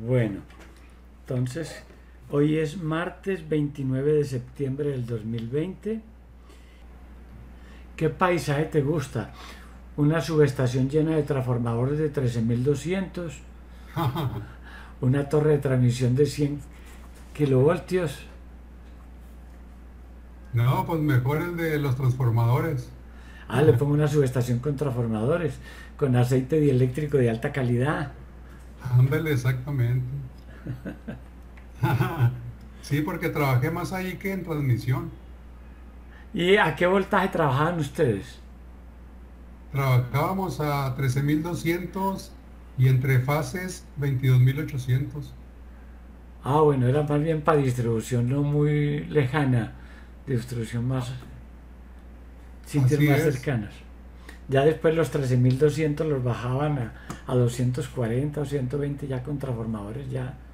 Bueno, entonces, hoy es martes 29 de septiembre del 2020. ¿Qué paisaje te gusta? Una subestación llena de transformadores de 13.200, una torre de transmisión de 100 kilovoltios. No, pues mejor el de los transformadores. Le pongo una subestación con transformadores, con aceite dieléctrico de alta calidad. Ándale, exactamente. Sí, porque trabajé más ahí que en transmisión. ¿Y a qué voltaje trabajaban ustedes? Trabajábamos a 13.200 y entre fases 22.800. Bueno, era más bien para distribución no muy lejana, distribución más, sitios Así más es, cercanos. Ya después los 13.200 los bajaban a 240 o 120 ya con transformadores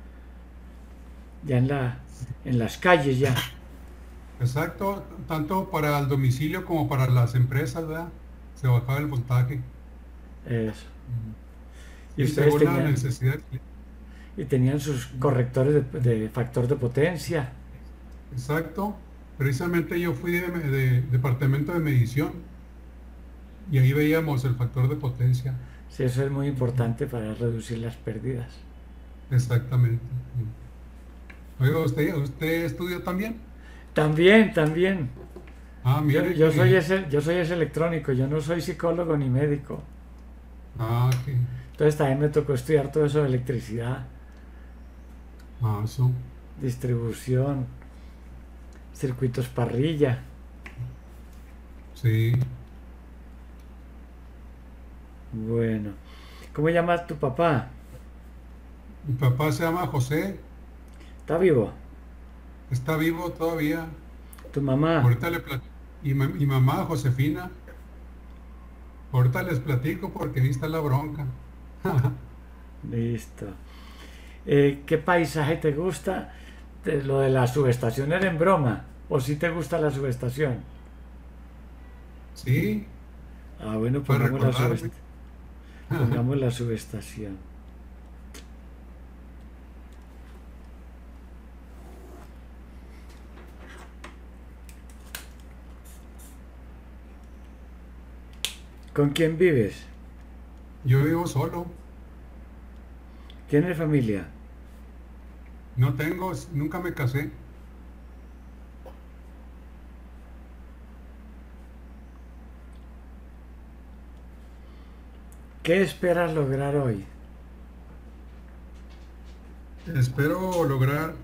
ya en las calles ya. exacto, tanto para el domicilio como para las empresas, ¿verdad? Se bajaba el voltaje. Eso. Y Sí, ustedes según la tenían, necesidad. y tenían sus correctores de factor de potencia. Exacto. Precisamente yo fui de departamento de medición y ahí veíamos el factor de potencia. Sí, eso es muy importante para reducir las pérdidas. Exactamente. Oiga, ¿usted estudió también? También, también. Ah, Yo, mire, qué yo soy bien. ese, yo soy ese electrónico, yo no soy psicólogo ni médico. Ah, Entonces también me tocó estudiar todo eso de electricidad, eso. distribución, circuitos parrilla. Sí. Bueno, ¿cómo llamas tu papá? Mi papá se llama José, ¿Está vivo? está vivo todavía. ¿Tu mamá? Ahorita le platico. Y mi mamá, Josefina, ahorita les platico porque ahí está la bronca. Listo. ¿Qué paisaje te gusta? Lo de la subestación era en broma. ¿O si te gusta la subestación? Sí, Bueno, para recordarme. pongamos la subestación. ¿Con quién vives? Yo vivo solo, ¿Tienes familia? no tengo, nunca me casé. ¿Qué esperas lograr hoy? Espero lograr,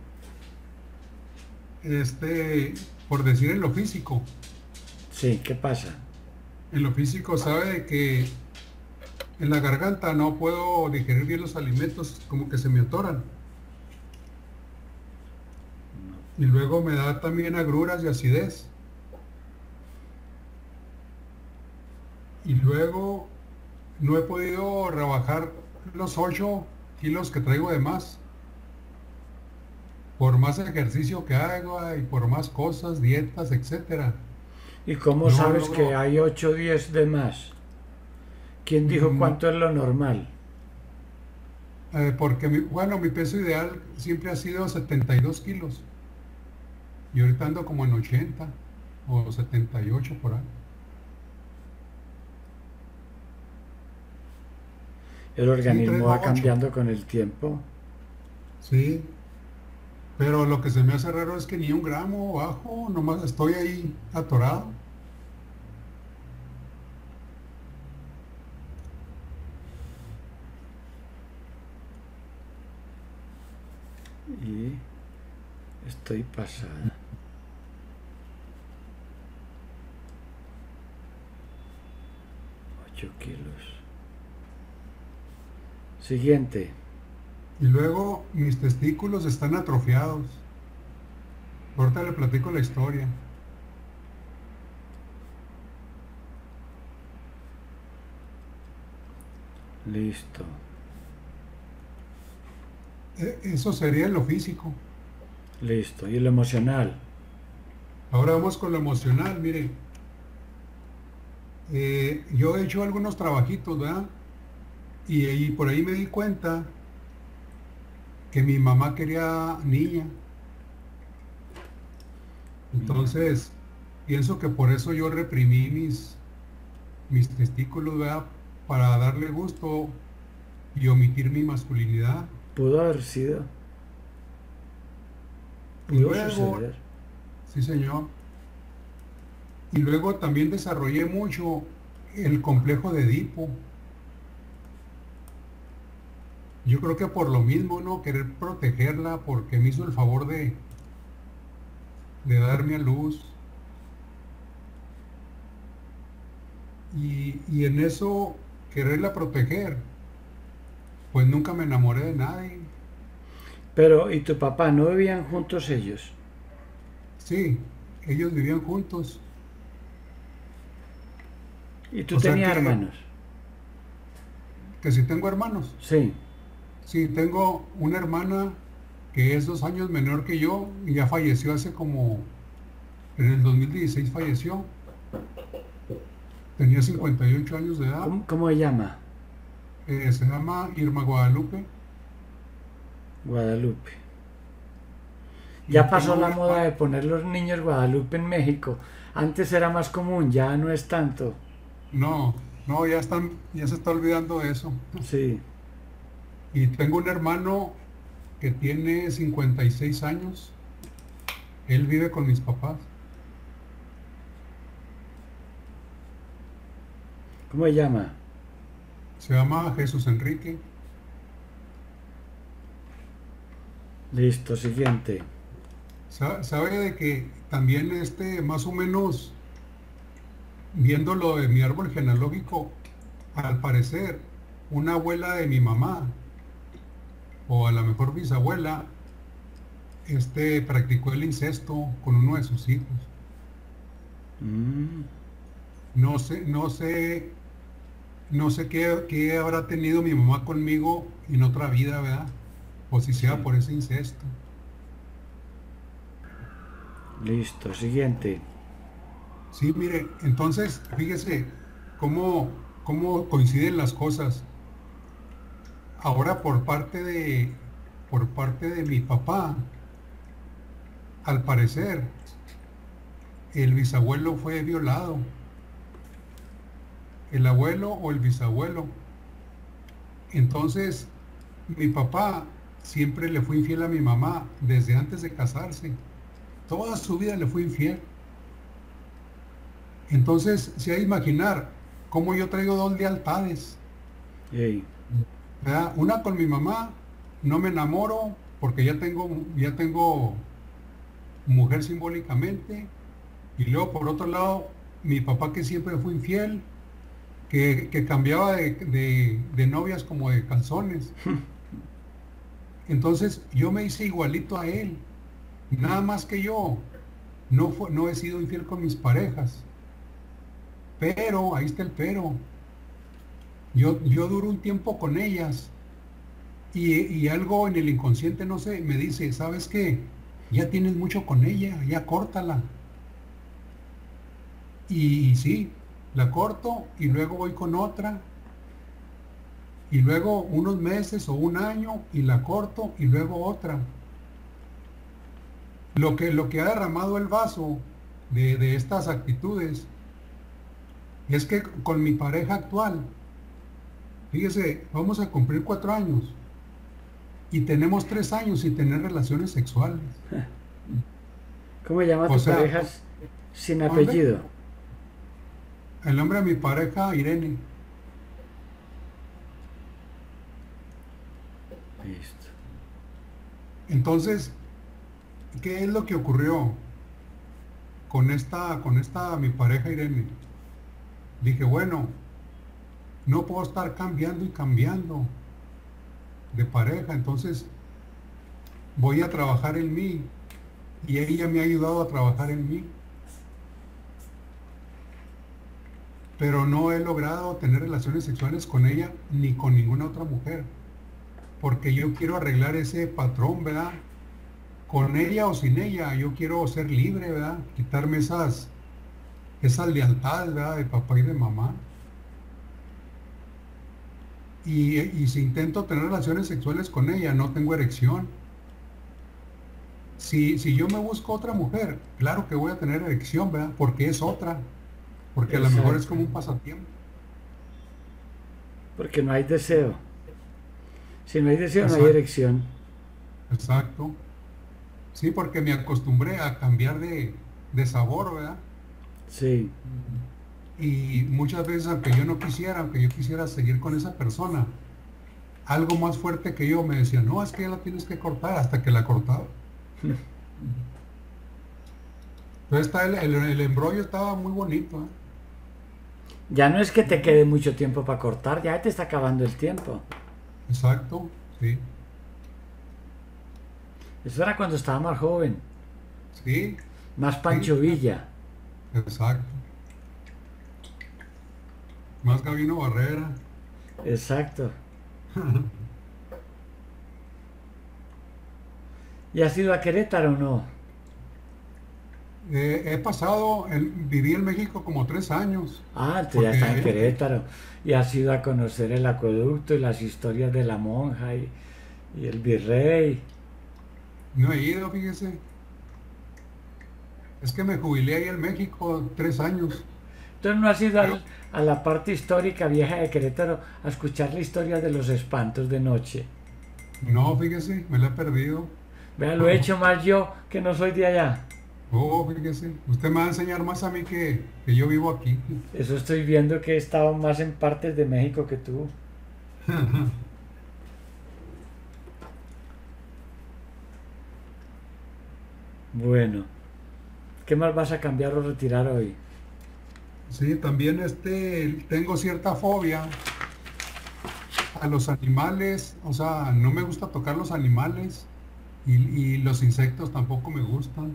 por decir en lo físico. Sí, ¿qué pasa? En lo físico sabe de que en la garganta no puedo digerir bien los alimentos, como que se me atoran. Y luego me da también agruras y acidez. Y luego no he podido rebajar los 8 kilos que traigo de más. Por más ejercicio que haga y por más cosas, dietas, etcétera. ¿Y cómo No sabes que logro, hay 8 o 10 de más? ¿Quién dijo mm, cuánto es lo normal? porque bueno, mi peso ideal siempre ha sido 72 kilos. Y ahorita ando como en 80 o 78 por ahí. El Sí, organismo traigo va 8. cambiando con el tiempo. Sí, pero lo que se me hace raro es que ni un gramo bajo, nomás estoy ahí atorado. Y estoy pasada. 8 kilos. Siguiente. Y luego mis testículos están atrofiados. Ahorita le platico la historia. Listo. Eso sería en lo físico. Listo. ¿Y lo emocional? Ahora vamos con lo emocional. Mire, yo he hecho algunos trabajitos, ¿verdad? Y por ahí me di cuenta que mi mamá quería niña. Mira. Entonces, pienso que por eso yo reprimí mis testículos, ¿verdad? Para darle gusto y omitir mi masculinidad. Pudo haber sido, Y pudo luego, suceder. sí señor, y luego también desarrollé mucho el complejo de Edipo. Yo creo que por lo mismo, ¿no? Querer protegerla porque me hizo el favor de darme a luz. Y en eso, quererla proteger, pues nunca me enamoré de nadie. Pero, ¿y tu papá no vivían juntos ellos? Sí, ellos vivían juntos. ¿Y tú O sea tenías hermanos? que si tengo hermanos. Sí. Sí, tengo una hermana que es 2 años menor que yo y ya falleció hace como, en el 2016 falleció. Tenía 58 años de edad. ¿Cómo se llama? Se llama Irma Guadalupe. Guadalupe. Y Ya pasó tengo la una moda de hermana, poner los niños Guadalupe en México. Antes era más común, ya no es tanto. no, no, ya se está olvidando de eso. Sí. Y tengo un hermano que tiene 56 años. Él vive con mis papás. ¿Cómo se llama? Se llama Jesús Enrique. Listo, siguiente. Sabe de que también más o menos, viendo lo de mi árbol genealógico, al parecer, una abuela de mi mamá, o a lo mejor bisabuela, practicó el incesto con uno de sus hijos. Mm, No sé qué habrá tenido mi mamá conmigo en otra vida, ¿verdad? O si sea sí. por ese incesto. Listo, siguiente. Sí, mire, entonces, fíjese cómo coinciden las cosas. Ahora por parte de mi papá, al parecer, el bisabuelo fue violado. El abuelo o el bisabuelo. Entonces, mi papá siempre le fue infiel a mi mamá desde antes de casarse. Toda su vida le fue infiel. Entonces, se ha de imaginar cómo yo traigo dos lealtades, Ey, ¿verdad? Una con mi mamá, no me enamoro porque ya tengo mujer simbólicamente. Y luego, por otro lado, mi papá que siempre fue infiel, que cambiaba de novias como de calzones. Entonces, yo me hice igualito a él. Nada más que yo no he sido infiel con mis parejas. Pero, ahí está el pero. Yo duro un tiempo con ellas y algo en el inconsciente, no sé, me dice, ¿sabes qué? Ya tienes mucho con ella, ya córtala. Y sí, la corto y luego voy con otra y luego unos meses o un año y la corto y luego otra. Lo que ha derramado el vaso de estas actitudes es que con mi pareja actual, fíjese, vamos a cumplir 4 años y tenemos 3 años sin tener relaciones sexuales. ¿cómo se llama O tu sea, pareja sin ¿dónde? apellido? El nombre de mi pareja, Irene. Listo. Entonces, ¿qué es lo que ocurrió con esta mi pareja Irene? Dije, bueno, no puedo estar cambiando y cambiando de pareja, entonces voy a trabajar en mí y ella me ha ayudado a trabajar en mí, pero no he logrado tener relaciones sexuales con ella ni con ninguna otra mujer, porque yo quiero arreglar ese patrón, ¿verdad? Con ella o sin ella, yo quiero ser libre, ¿verdad? Quitarme esas lealtades, ¿verdad? De papá y de mamá. y si intento tener relaciones sexuales con ella, no tengo erección. Si yo me busco otra mujer, claro que voy a tener erección, ¿verdad? Porque es otra, porque a lo mejor es Exacto. como un pasatiempo. Porque no hay deseo. Si no hay deseo, no hay Exacto, erección. exacto. Sí, porque me acostumbré a cambiar de sabor, ¿verdad? Sí, Y muchas veces, aunque yo quisiera seguir con esa persona, algo más fuerte que yo me decía, no, es que ya la tienes que cortar hasta que la cortaba. Entonces el embrollo estaba muy bonito, ¿eh? ya no es que te quede mucho tiempo para cortar, ya te está acabando el tiempo. Exacto, sí, Eso era cuando estaba más joven, sí, más sí, Pancho Villa. exacto. Más Gabino Barrera. Exacto. ¿Y has ido a Querétaro o no? Viví en México como 3 años, Ah, entonces ya porque está en Querétaro. Y has ido a conocer el acueducto y las historias de la monja y el virrey. no he ido, fíjese. Es que me jubilé ahí en México 3 años. Entonces no has ido Pero a la parte histórica vieja de Querétaro a escuchar la historia de los espantos de noche. no, fíjese, me la he perdido. Vea, lo he hecho más yo que no soy de allá. Oh, fíjese, usted me va a enseñar más a mí que yo vivo aquí. Eso estoy viendo que he estado más en partes de México que tú. Bueno, ¿qué más vas a cambiar o retirar hoy? Sí, también tengo cierta fobia a los animales, o sea, no me gusta tocar los animales y los insectos tampoco me gustan.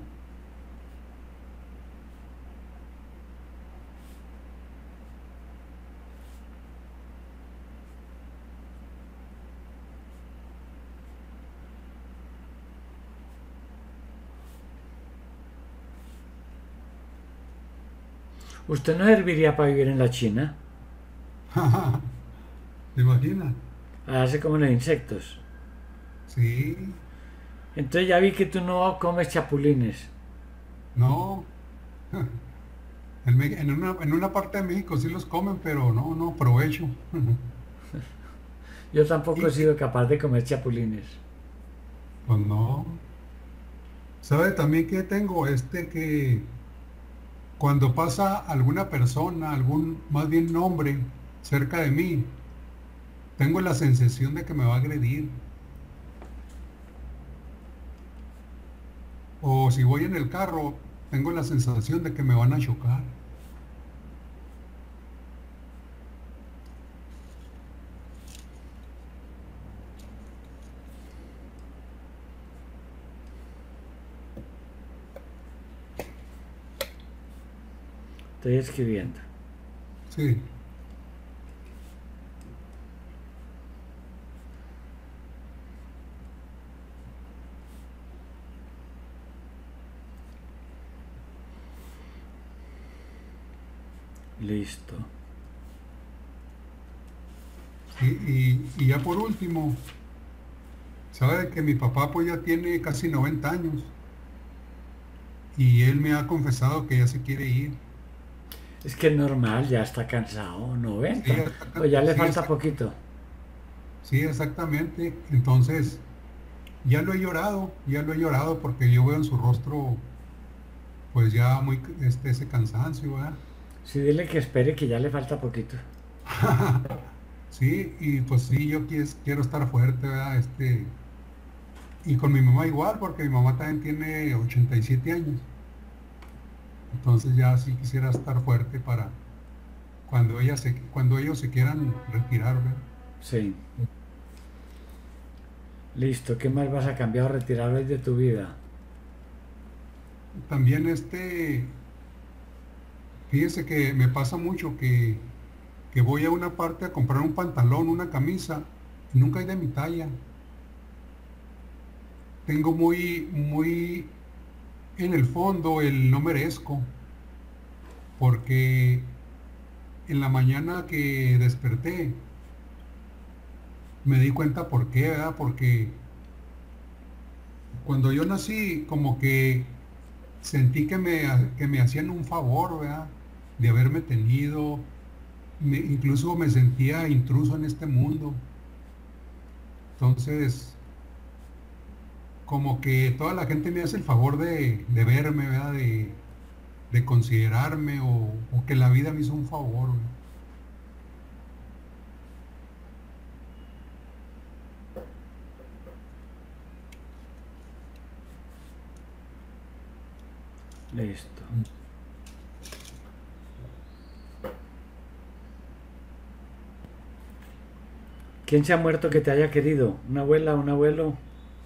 ¿Usted no serviría para vivir en la China? ¿Te imaginas? Hace como los insectos. Sí, Entonces ya vi que tú no comes chapulines. no. En una parte de México sí los comen, pero no, no, provecho. Yo tampoco he Y sido capaz de comer chapulines. pues no. ¿Sabe también que tengo? Que cuando pasa alguna persona, más bien nombre, cerca de mí, tengo la sensación de que me va a agredir. O si voy en el carro, tengo la sensación de que me van a chocar. Estoy escribiendo. Sí, Listo. y ya por último, sabe que mi papá pues ya tiene casi 90 años y él me ha confesado que ya se quiere ir. Es que es normal, ya está cansado. Sí, 90. O ya le sí, falta poquito. sí, exactamente. Entonces, ya lo he llorado porque yo veo en su rostro pues ya muy ese cansancio, ¿verdad? Sí, dile que espere que ya le falta poquito. Sí, y pues sí, yo quiero estar fuerte, ¿verdad? Y con mi mamá igual, porque mi mamá también tiene 87 años. Entonces ya sí quisiera estar fuerte para cuando ellos se quieran retirar, ¿verdad? Sí. Listo. ¿Qué más vas a cambiar o retirar hoy de tu vida? También fíjese que me pasa mucho que voy a una parte a comprar un pantalón, una camisa, y nunca hay de mi talla. Tengo muy en el fondo el no merezco, porque en la mañana que desperté, me di cuenta por qué, ¿verdad? Porque cuando yo nací, como que sentí que me hacían un favor, ¿verdad? De haberme tenido, incluso me sentía intruso en este mundo. Entonces, como que toda la gente me hace el favor de verme, ¿verdad? De considerarme o que la vida me hizo un favor, ¿verdad? Listo. ¿Quién se ha muerto que te haya querido? ¿Una abuela, un abuelo?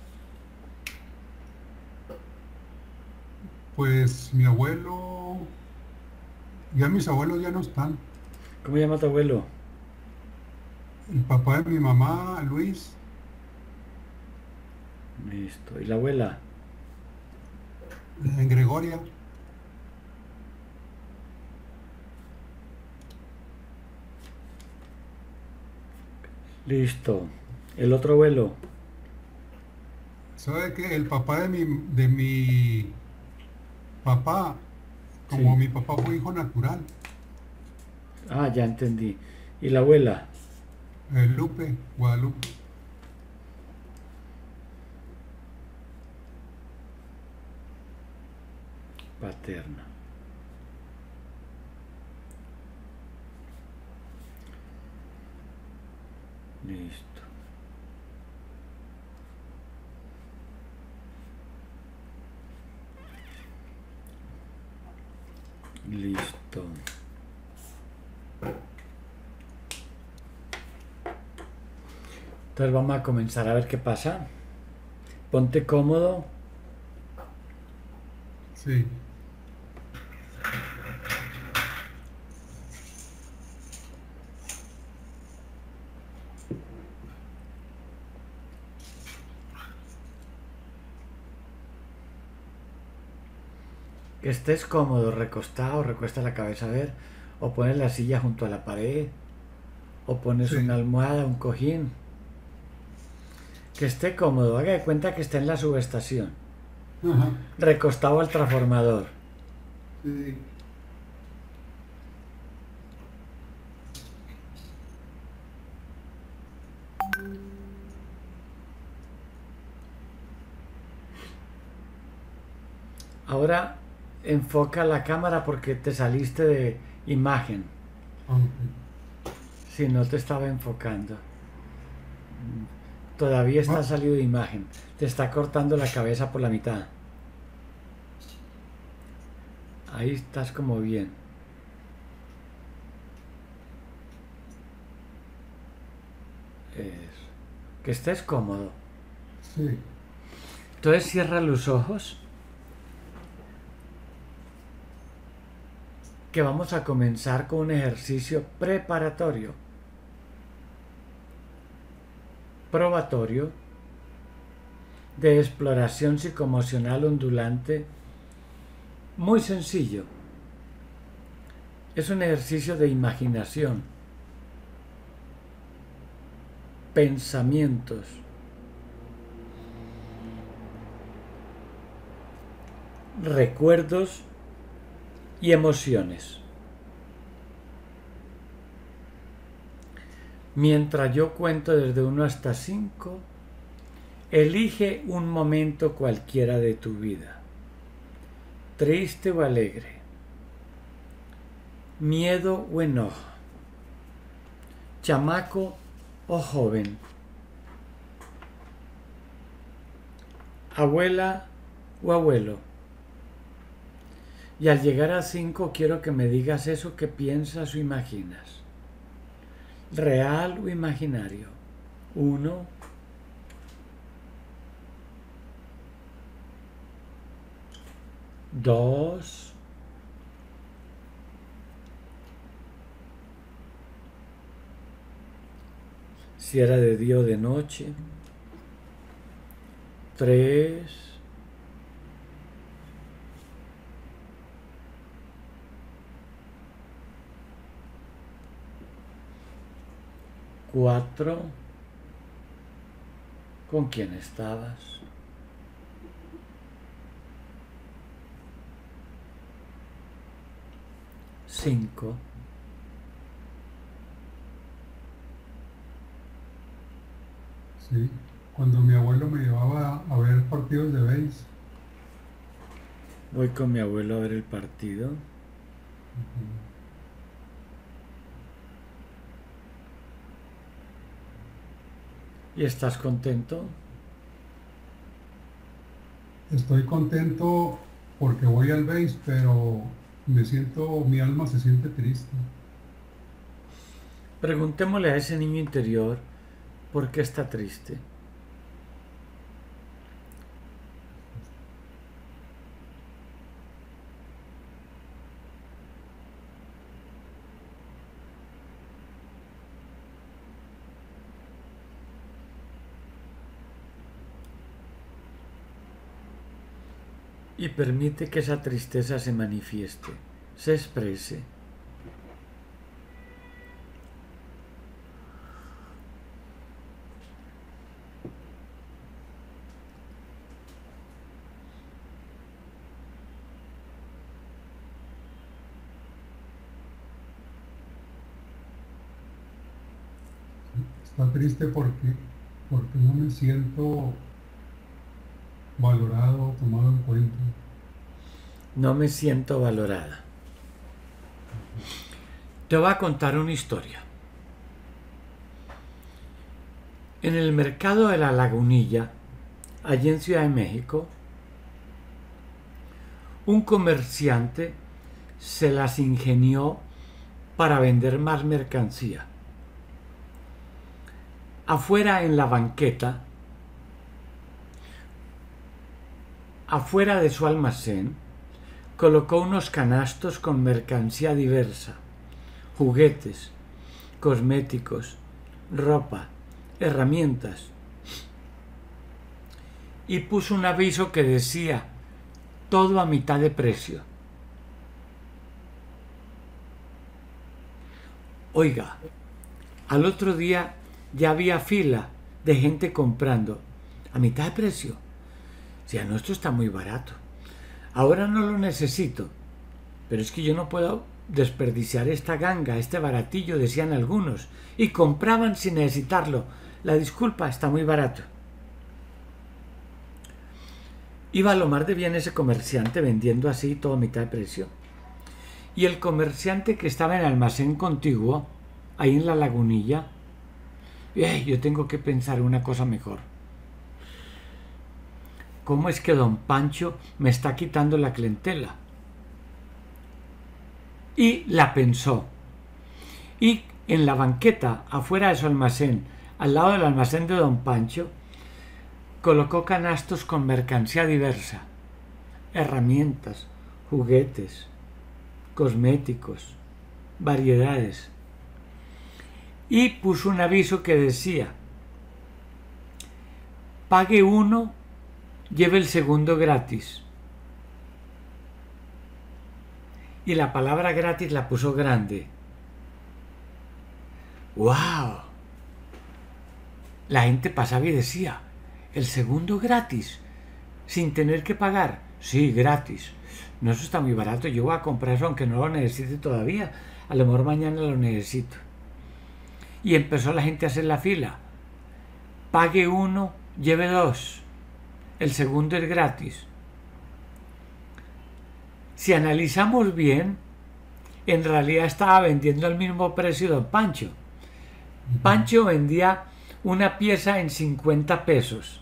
Pues mi abuelo, ya mis abuelos ya no están. ¿Cómo llama tu abuelo? El papá de mi mamá, Luis, Listo. ¿Y la abuela? en Gregoria. Listo. ¿El otro abuelo? ¿Sabe que el papá de mi papá, como Sí. mi papá fue hijo natural, Ah, ya entendí. ¿Y la abuela? Lupe, Guadalupe, Paterna. Listo. Listo. Entonces vamos a comenzar a ver qué pasa. Ponte cómodo. sí. Que estés cómodo, recostado, recuesta la cabeza a ver. O pones la silla junto a la pared. O pones una Sí, almohada, un cojín. Que esté cómodo. Haga de cuenta que está en la subestación. ajá, Recostado al transformador. sí. Ahora enfoca la cámara porque te saliste de imagen. Ok. Si no te estaba enfocando. Todavía está Va- salido de imagen. Te está cortando la cabeza por la mitad. Ahí estás como bien. Eso. Que estés cómodo. sí, Entonces cierra los ojos. Que vamos a comenzar con un ejercicio preparatorio. Probatorio. De exploración psicoemocional ondulante. Muy sencillo. Es un ejercicio de imaginación. Pensamientos. Recuerdos y emociones. Mientras yo cuento desde 1 hasta 5, elige un momento cualquiera de tu vida, triste o alegre, miedo o enojo, chamaco o joven, abuela o abuelo. Y al llegar a 5 quiero que me digas eso que piensas o imaginas. Real o imaginario. 1, 2, si era de día o de noche. 3, 4, ¿Con quién estabas? Cinco. Sí, cuando mi abuelo me llevaba a ver partidos de béis. Voy con mi abuelo a ver el partido. ¿Y estás contento? Estoy contento porque voy al béis, pero mi alma se siente triste. Preguntémosle a ese niño interior por qué está triste. Y permite que esa tristeza se manifieste, se exprese. Está triste porque no me siento valorado, tomado en cuenta. No me siento valorada. Te voy a contar una historia. En el mercado de la Lagunilla, allí en Ciudad de México, un comerciante se las ingenió para vender más mercancía. Afuera en la banqueta, afuera de su almacén, colocó unos canastos con mercancía diversa, juguetes, cosméticos, ropa, herramientas, y puso un aviso que decía: todo a mitad de precio. Oiga, al otro día ya había fila de gente comprando a mitad de precio. O sea, no, esto está muy barato. Ahora no lo necesito, pero es que yo no puedo desperdiciar esta ganga, este baratillo, decían algunos, y compraban sin necesitarlo. La disculpa, está muy barato. Iba a lo más de bien ese comerciante vendiendo así todo a mitad de precio. Y el comerciante que estaba en el almacén contiguo, ahí en la Lagunilla, yo tengo que pensar una cosa mejor. ¿Cómo es que don Pancho me está quitando la clientela? Y la pensó. Y en la banqueta, afuera de su almacén, al lado del almacén de don Pancho, colocó canastos con mercancía diversa, herramientas, juguetes, cosméticos, variedades. Y puso un aviso que decía: pague uno, lleve el segundo gratis. Y la palabra gratis la puso grande. ¡Wow! La gente pasaba y decía: el segundo gratis, sin tener que pagar. Sí, gratis. No, eso está muy barato, yo voy a comprar eso aunque no lo necesite todavía. A lo mejor mañana lo necesito. Y empezó la gente a hacer la fila. Pague uno, lleve dos. El segundo es gratis. Si analizamos bien, en realidad estaba vendiendo al mismo precio don Pancho. Pancho vendía una pieza en 50 pesos.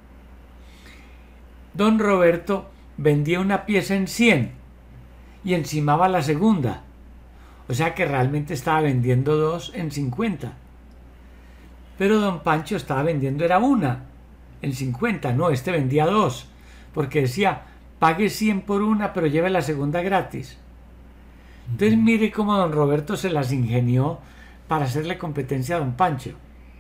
Don Roberto vendía una pieza en 100 y encimaba la segunda. O sea que realmente estaba vendiendo dos en 50. Pero don Pancho estaba vendiendo era una en 50. No, este vendía dos. Porque decía: pague 100 por una, pero lleve la segunda gratis. Entonces mire cómo don Roberto se las ingenió para hacerle competencia a don Pancho.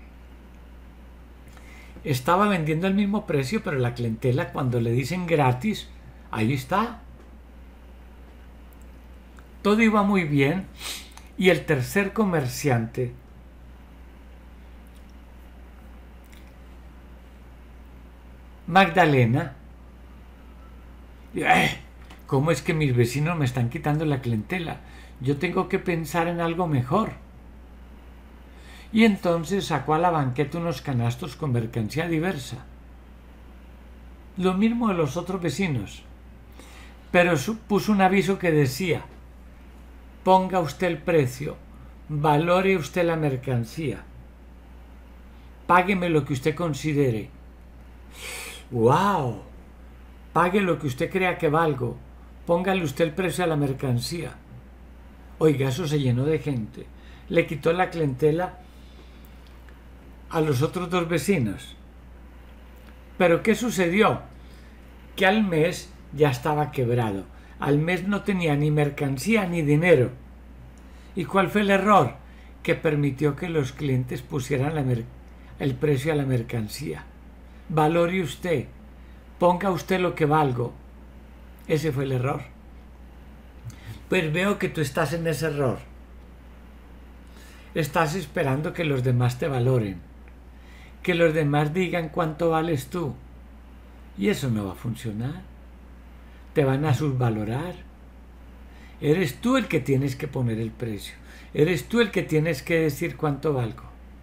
Estaba vendiendo al mismo precio, pero la clientela, cuando le dicen gratis, ahí está. Todo iba muy bien y el tercer comerciante Magdalena, ¿cómo es que mis vecinos me están quitando la clientela? Yo tengo que pensar en algo mejor. Y entonces sacó a la banqueta unos canastos con mercancía diversa. Lo mismo de los otros vecinos. Pero puso un aviso que decía: ponga usted el precio, valore usted la mercancía, págueme lo que usted considere. ¡Wow! Pague lo que usted crea que valgo, póngale usted el precio a la mercancía. Oiga, eso se llenó de gente. Le quitó la clientela a los otros dos vecinos. Pero ¿qué sucedió? Que al mes ya estaba quebrado. Al mes no tenía ni mercancía ni dinero. ¿Y cuál fue el error? Que permitió que los clientes pusieran el precio a la mercancía. Valore usted, ponga usted lo que valgo. Ese fue el error. Pues veo que tú estás en ese error. Estás esperando que los demás te valoren, que los demás digan cuánto vales tú. Y eso no va a funcionar. Te van a subvalorar. Eres tú el que tienes que poner el precio. Eres tú el que tienes que decir cuánto valgo.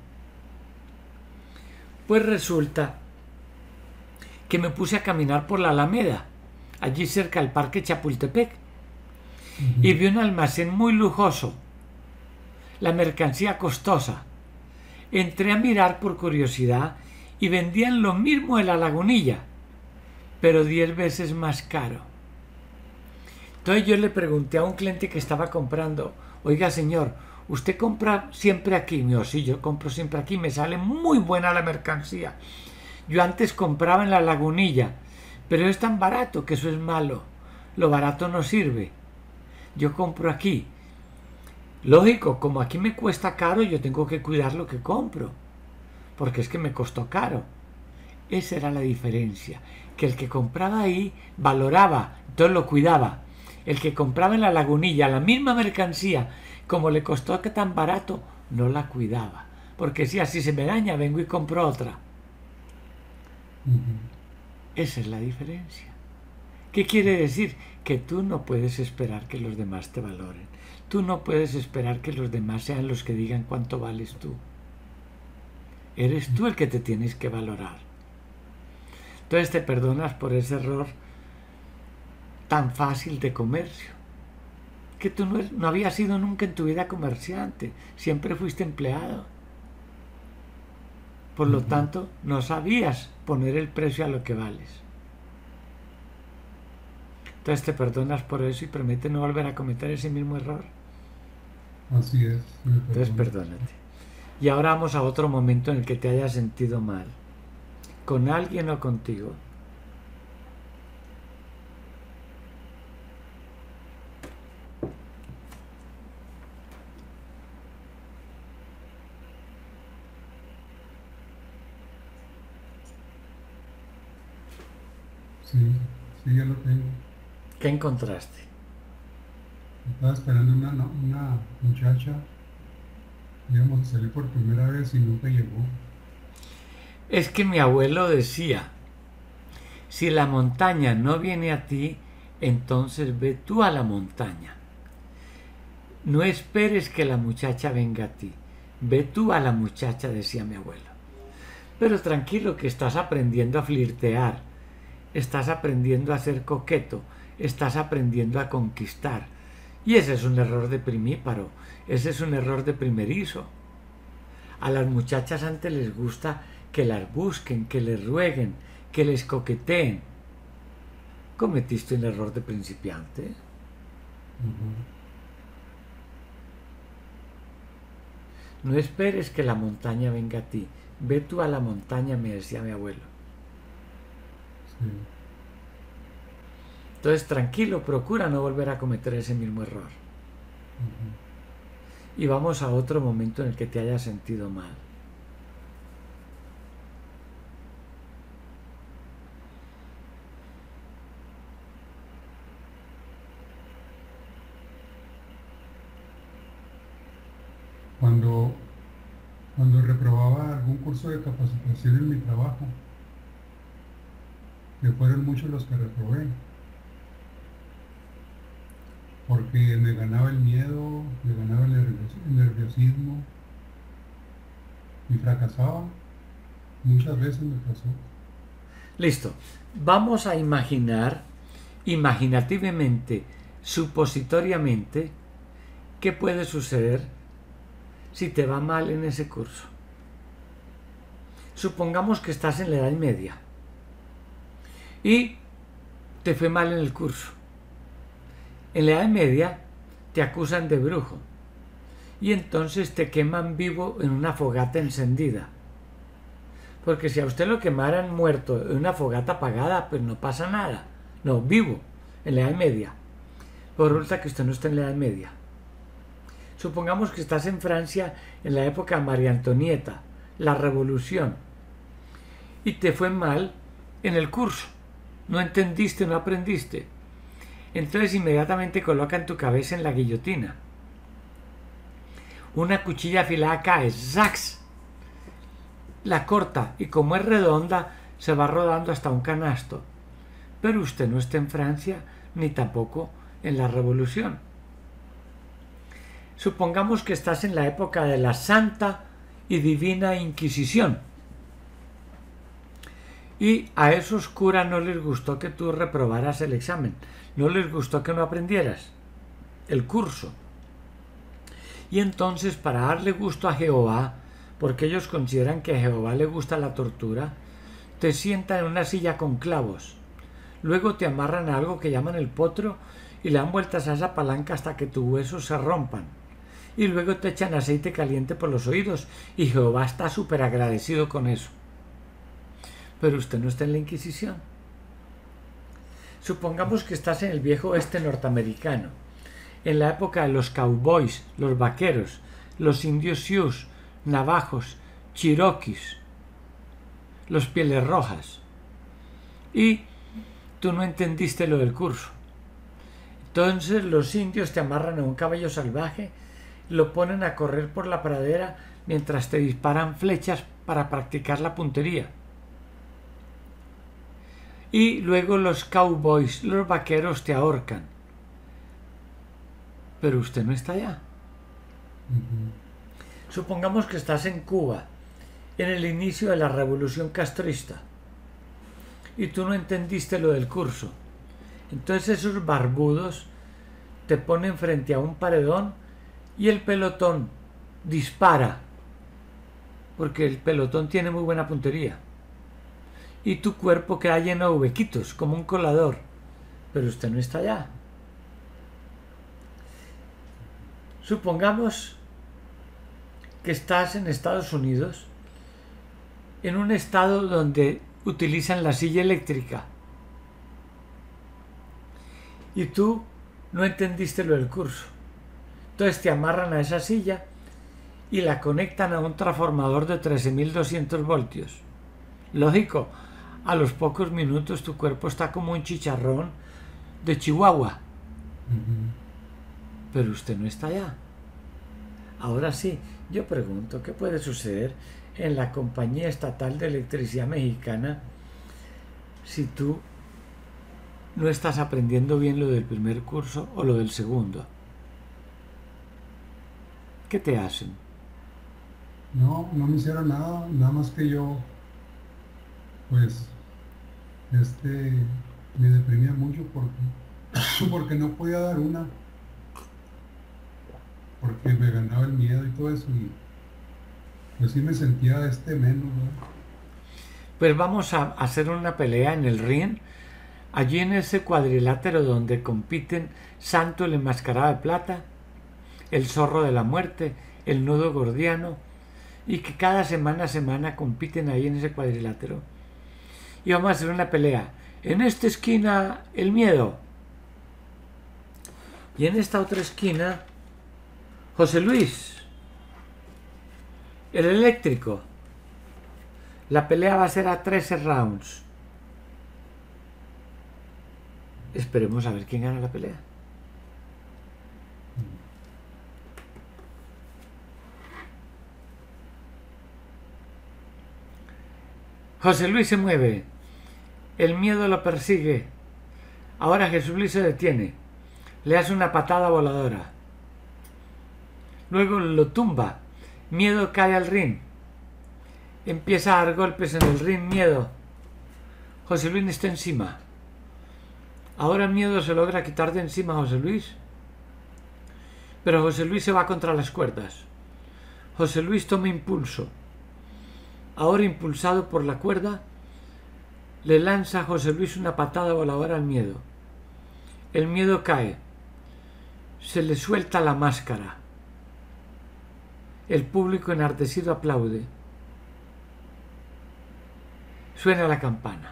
Pues resulta que me puse a caminar por la Alameda, allí cerca del Parque Chapultepec, y vi un almacén muy lujoso, la mercancía costosa. Entré a mirar por curiosidad y vendían lo mismo de la Lagunilla, pero 10 veces más caro. Entonces yo le pregunté a un cliente que estaba comprando: oiga señor, ¿usted compra siempre aquí? Me dijo: sí, yo compro siempre aquí, me sale muy buena la mercancía. Yo antes compraba en la Lagunilla, pero es tan barato que eso es malo. Lo barato no sirve. Yo compro aquí. Lógico, como aquí me cuesta caro, yo tengo que cuidar lo que compro, porque es que me costó caro. Esa era la diferencia, que el que compraba ahí valoraba, entonces lo cuidaba. El que compraba en la Lagunilla la misma mercancía, como le costó que tan barato, no la cuidaba, porque si así se me daña, vengo y compro otra. Esa es la diferencia. ¿Qué quiere decir? Que tú no puedes esperar que los demás te valoren. Tú no puedes esperar que los demás sean los que digan cuánto vales tú. Eres tú el que te tienes que valorar. Entonces te perdonas por ese error tan fácil de comercio. Que tú no habías sido nunca en tu vida comerciante. Siempre fuiste empleado. Por lo tanto, no sabías poner el precio a lo que vales. Entonces te perdonas por eso y permite no volver a cometer ese mismo error. Así es. Entonces perdónate. Y ahora vamos a otro momento en el que te hayas sentido mal. Con alguien o contigo. Sí, sí, ya lo tengo. ¿Qué encontraste? Estaba esperando una muchacha. Digamos, salí por primera vez y nunca llegó. Es que mi abuelo decía: si la montaña no viene a ti, entonces ve tú a la montaña. No esperes que la muchacha venga a ti. Ve tú a la muchacha, decía mi abuelo. Pero tranquilo, que estás aprendiendo a flirtear. Estás aprendiendo a ser coqueto. Estás aprendiendo a conquistar. Y ese es un error de primíparo. Ese es un error de primerizo. A las muchachas antes les gusta que las busquen, que les rueguen, que les coqueteen. Cometiste un error de principiante. No esperes que la montaña venga a ti. Ve tú a la montaña, me decía mi abuelo. Sí. Entonces, tranquilo, procura no volver a cometer ese mismo error. Y vamos a otro momento en el que te hayas sentido mal. Cuando reprobaba algún curso de capacitación en mi trabajo, que fueron muchos los que reprobé, porque me ganaba el miedo, me ganaba el nerviosismo y fracasaba. Muchas veces me pasó. Listo. Vamos a imaginar, imaginativamente, supositoriamente, qué puede suceder si te va mal en ese curso. Supongamos que estás en la Edad Media y te fue mal en el curso. En la Edad Media te acusan de brujo y entonces te queman vivo en una fogata encendida. Porque si a usted lo quemaran muerto en una fogata apagada, pues no pasa nada. No, vivo, en la Edad Media. Pero resulta que usted no está en la Edad Media. Supongamos que estás en Francia en la época de María Antonieta, la Revolución, y te fue mal en el curso. No entendiste, no aprendiste. Entonces inmediatamente colocan tu cabeza en la guillotina. Una cuchilla afilada cae, ¡zax! La corta y como es redonda se va rodando hasta un canasto. Pero usted no está en Francia ni tampoco en la Revolución. Supongamos que estás en la época de la Santa y Divina Inquisición. Y a esos curas no les gustó que tú reprobaras el examen. No les gustó que no aprendieras el curso. Y entonces, para darle gusto a Jehová, porque ellos consideran que a Jehová le gusta la tortura, te sientan en una silla con clavos. Luego te amarran a algo que llaman el potro y le dan vueltas a esa palanca hasta que tus huesos se rompan. Y luego te echan aceite caliente por los oídos y Jehová está súper agradecido con eso. Pero usted no está en la Inquisición. Supongamos que estás en el viejo oeste norteamericano, en la época de los cowboys, los vaqueros, los indios sioux, navajos, cherokees, los pieles rojas. Y tú no entendiste lo del curso. Entonces los indios te amarran a un caballo salvaje, lo ponen a correr por la pradera mientras te disparan flechas para practicar la puntería. Y luego los cowboys, los vaqueros te ahorcan. Pero usted no está allá. Supongamos que estás en Cuba, en el inicio de la revolución castrista, y tú no entendiste lo del curso. Entonces esos barbudos te ponen frente a un paredón y el pelotón dispara, porque el pelotón tiene muy buena puntería. Y tu cuerpo queda lleno de huequitos, como un colador. Pero usted no está allá. Supongamos que estás en Estados Unidos, en un estado donde utilizan la silla eléctrica. Y tú no entendiste lo del curso. Entonces te amarran a esa silla y la conectan a un transformador de 13.200 voltios. Lógico, a los pocos minutos tu cuerpo está como un chicharrón de Chihuahua. Pero usted no está allá. Ahora sí, yo pregunto, ¿qué puede suceder en la Compañía Estatal de Electricidad Mexicana si tú no estás aprendiendo bien lo del primer curso o lo del segundo? ¿Qué te hacen? No, no me hicieron nada, nada más que yo, pues, me deprimía mucho porque no podía dar una, porque me ganaba el miedo y todo eso, y pues sí me sentía menos, ¿no? Pues vamos a hacer una pelea en el ring, allí en ese cuadrilátero donde compiten Santo el enmascarado de plata, el zorro de la muerte, el nudo gordiano, y que cada semana a semana compiten ahí en ese cuadrilátero. Y vamos a hacer una pelea. En esta esquina el miedo. Y en esta otra esquina José Luis, el eléctrico. La pelea va a ser a 13 rounds. Esperemos a ver quién gana la pelea. José Luis se mueve. El miedo lo persigue. Ahora Jesús Luis se detiene. Le hace una patada voladora. Luego lo tumba. Miedo cae al ring. Empieza a dar golpes en el ring. Miedo. José Luis está encima. Ahora Miedo se logra quitar de encima a José Luis. Pero José Luis se va contra las cuerdas. José Luis toma impulso. Ahora, impulsado por la cuerda, le lanza a José Luis una patada voladora al Miedo. El Miedo cae. Se le suelta la máscara. El público enardecido aplaude. Suena la campana.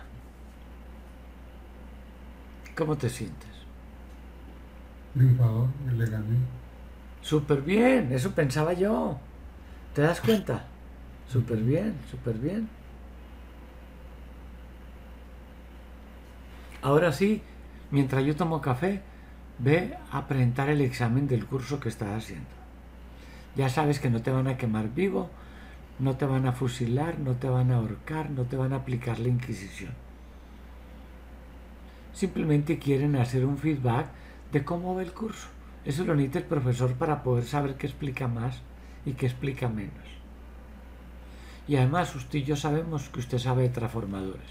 ¿Cómo te sientes? Triunfador, que le gané. Súper bien, eso pensaba yo. ¿Te das cuenta? Súper bien, súper bien. Ahora sí, mientras yo tomo café, ve a presentar el examen del curso que estás haciendo. Ya sabes que no te van a quemar vivo, no te van a fusilar, no te van a ahorcar, no te van a aplicar la Inquisición. Simplemente quieren hacer un feedback de cómo va el curso. Eso lo necesita el profesor para poder saber qué explica más y qué explica menos. Y además usted y yo sabemos que usted sabe de transformadores.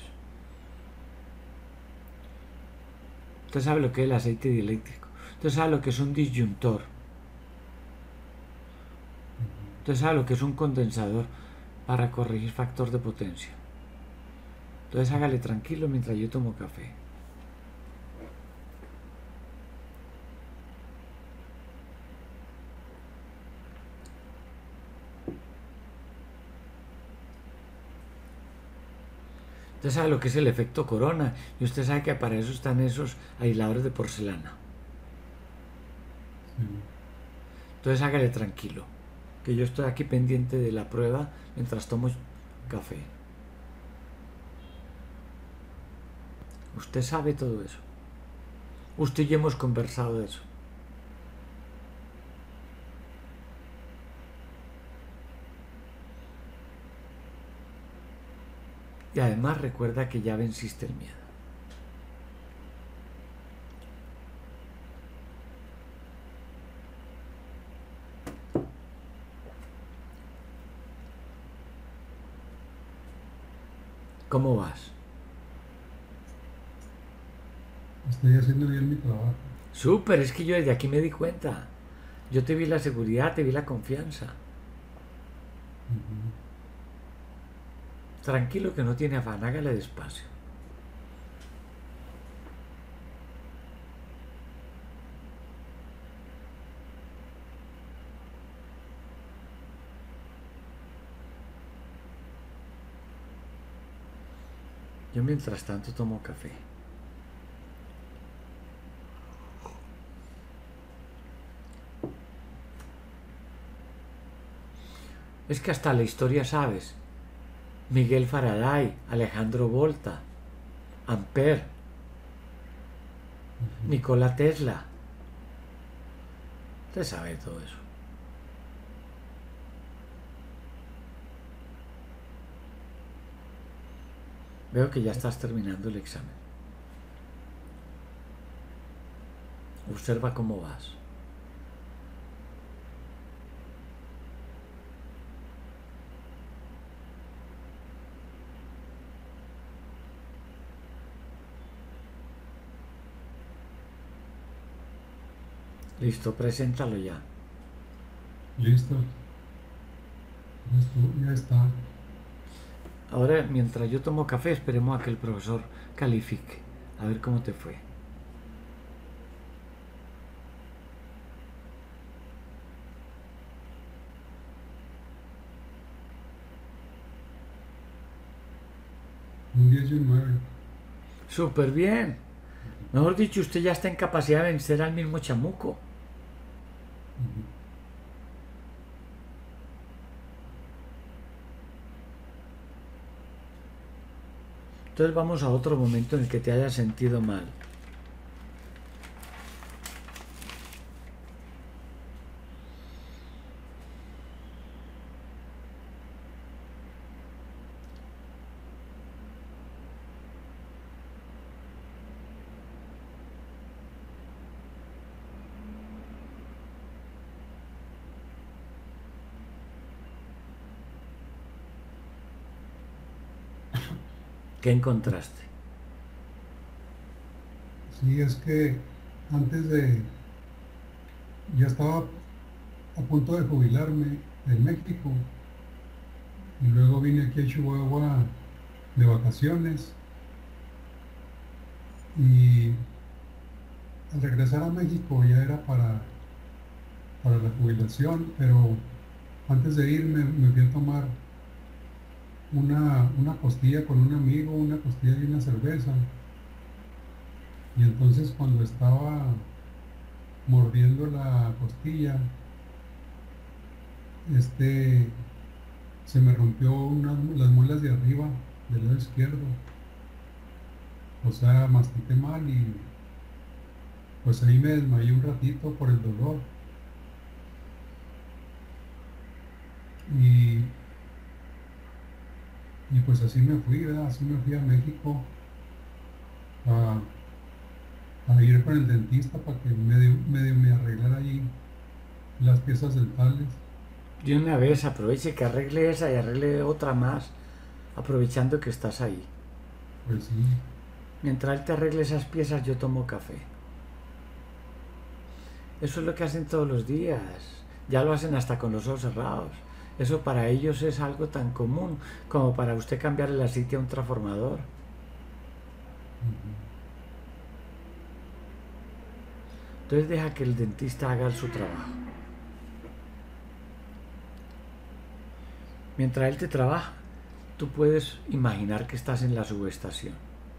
Usted sabe lo que es el aceite dieléctrico. Usted sabe lo que es un disyuntor. Usted sabe lo que es un condensador para corregir factor de potencia. Entonces hágale tranquilo mientras yo tomo café. Usted sabe lo que es el efecto corona y usted sabe que para eso están esos aisladores de porcelana. Sí. Entonces hágale tranquilo, que yo estoy aquí pendiente de la prueba mientras tomo café. Usted sabe todo eso. Usted y yo hemos conversado de eso. Y además recuerda que ya venciste el miedo. ¿Cómo vas? Estoy haciendo bien mi trabajo. Súper, es que yo desde aquí me di cuenta. Yo te vi la seguridad, te vi la confianza. Ujú. Tranquilo que no tiene afán, hágale despacio. Yo mientras tanto tomo café. Es que hasta la historia sabes. Miguel Faraday, Alejandro Volta, Ampère, Nikola Tesla. Usted sabe todo eso. Veo que ya estás terminando el examen. Observa cómo vas. Listo, preséntalo ya. Listo. Ya está. Ahora, mientras yo tomo café, esperemos a que el profesor califique. A ver cómo te fue. Un 10 y un 9. Súper bien. Mejor dicho, usted ya está en capacidad de vencer al mismo chamuco. Ujú. Entonces vamos a otro momento en el que te hayas sentido mal. ¿Qué encontraste? Sí, es que antes de, ya estaba a punto de jubilarme en México y luego vine aquí a Chihuahua de vacaciones y al regresar a México ya era para la jubilación, pero antes de irme me fui a tomar una costilla con un amigo, una costilla y una cerveza. Y entonces cuando estaba mordiendo la costilla, este, se me rompió las muelas de arriba del lado izquierdo. O sea, mastiqué mal y pues ahí me desmayé un ratito por el dolor. Y, y pues así me fui, ¿verdad? Así me fui a México a, a ir con el dentista para que medio me arreglara ahí las piezas dentales. De una vez aproveche que arregle esa y arregle otra más, aprovechando que estás ahí. Pues sí, Mientras él te arregle esas piezas, yo tomo café. Eso es lo que hacen todos los días. Ya lo hacen hasta con los ojos cerrados. Eso para ellos es algo tan común como para usted cambiar el aceite a un transformador. Entonces deja que el dentista haga su trabajo. Mientras él te trabaja, tú puedes imaginar que estás en la subestación.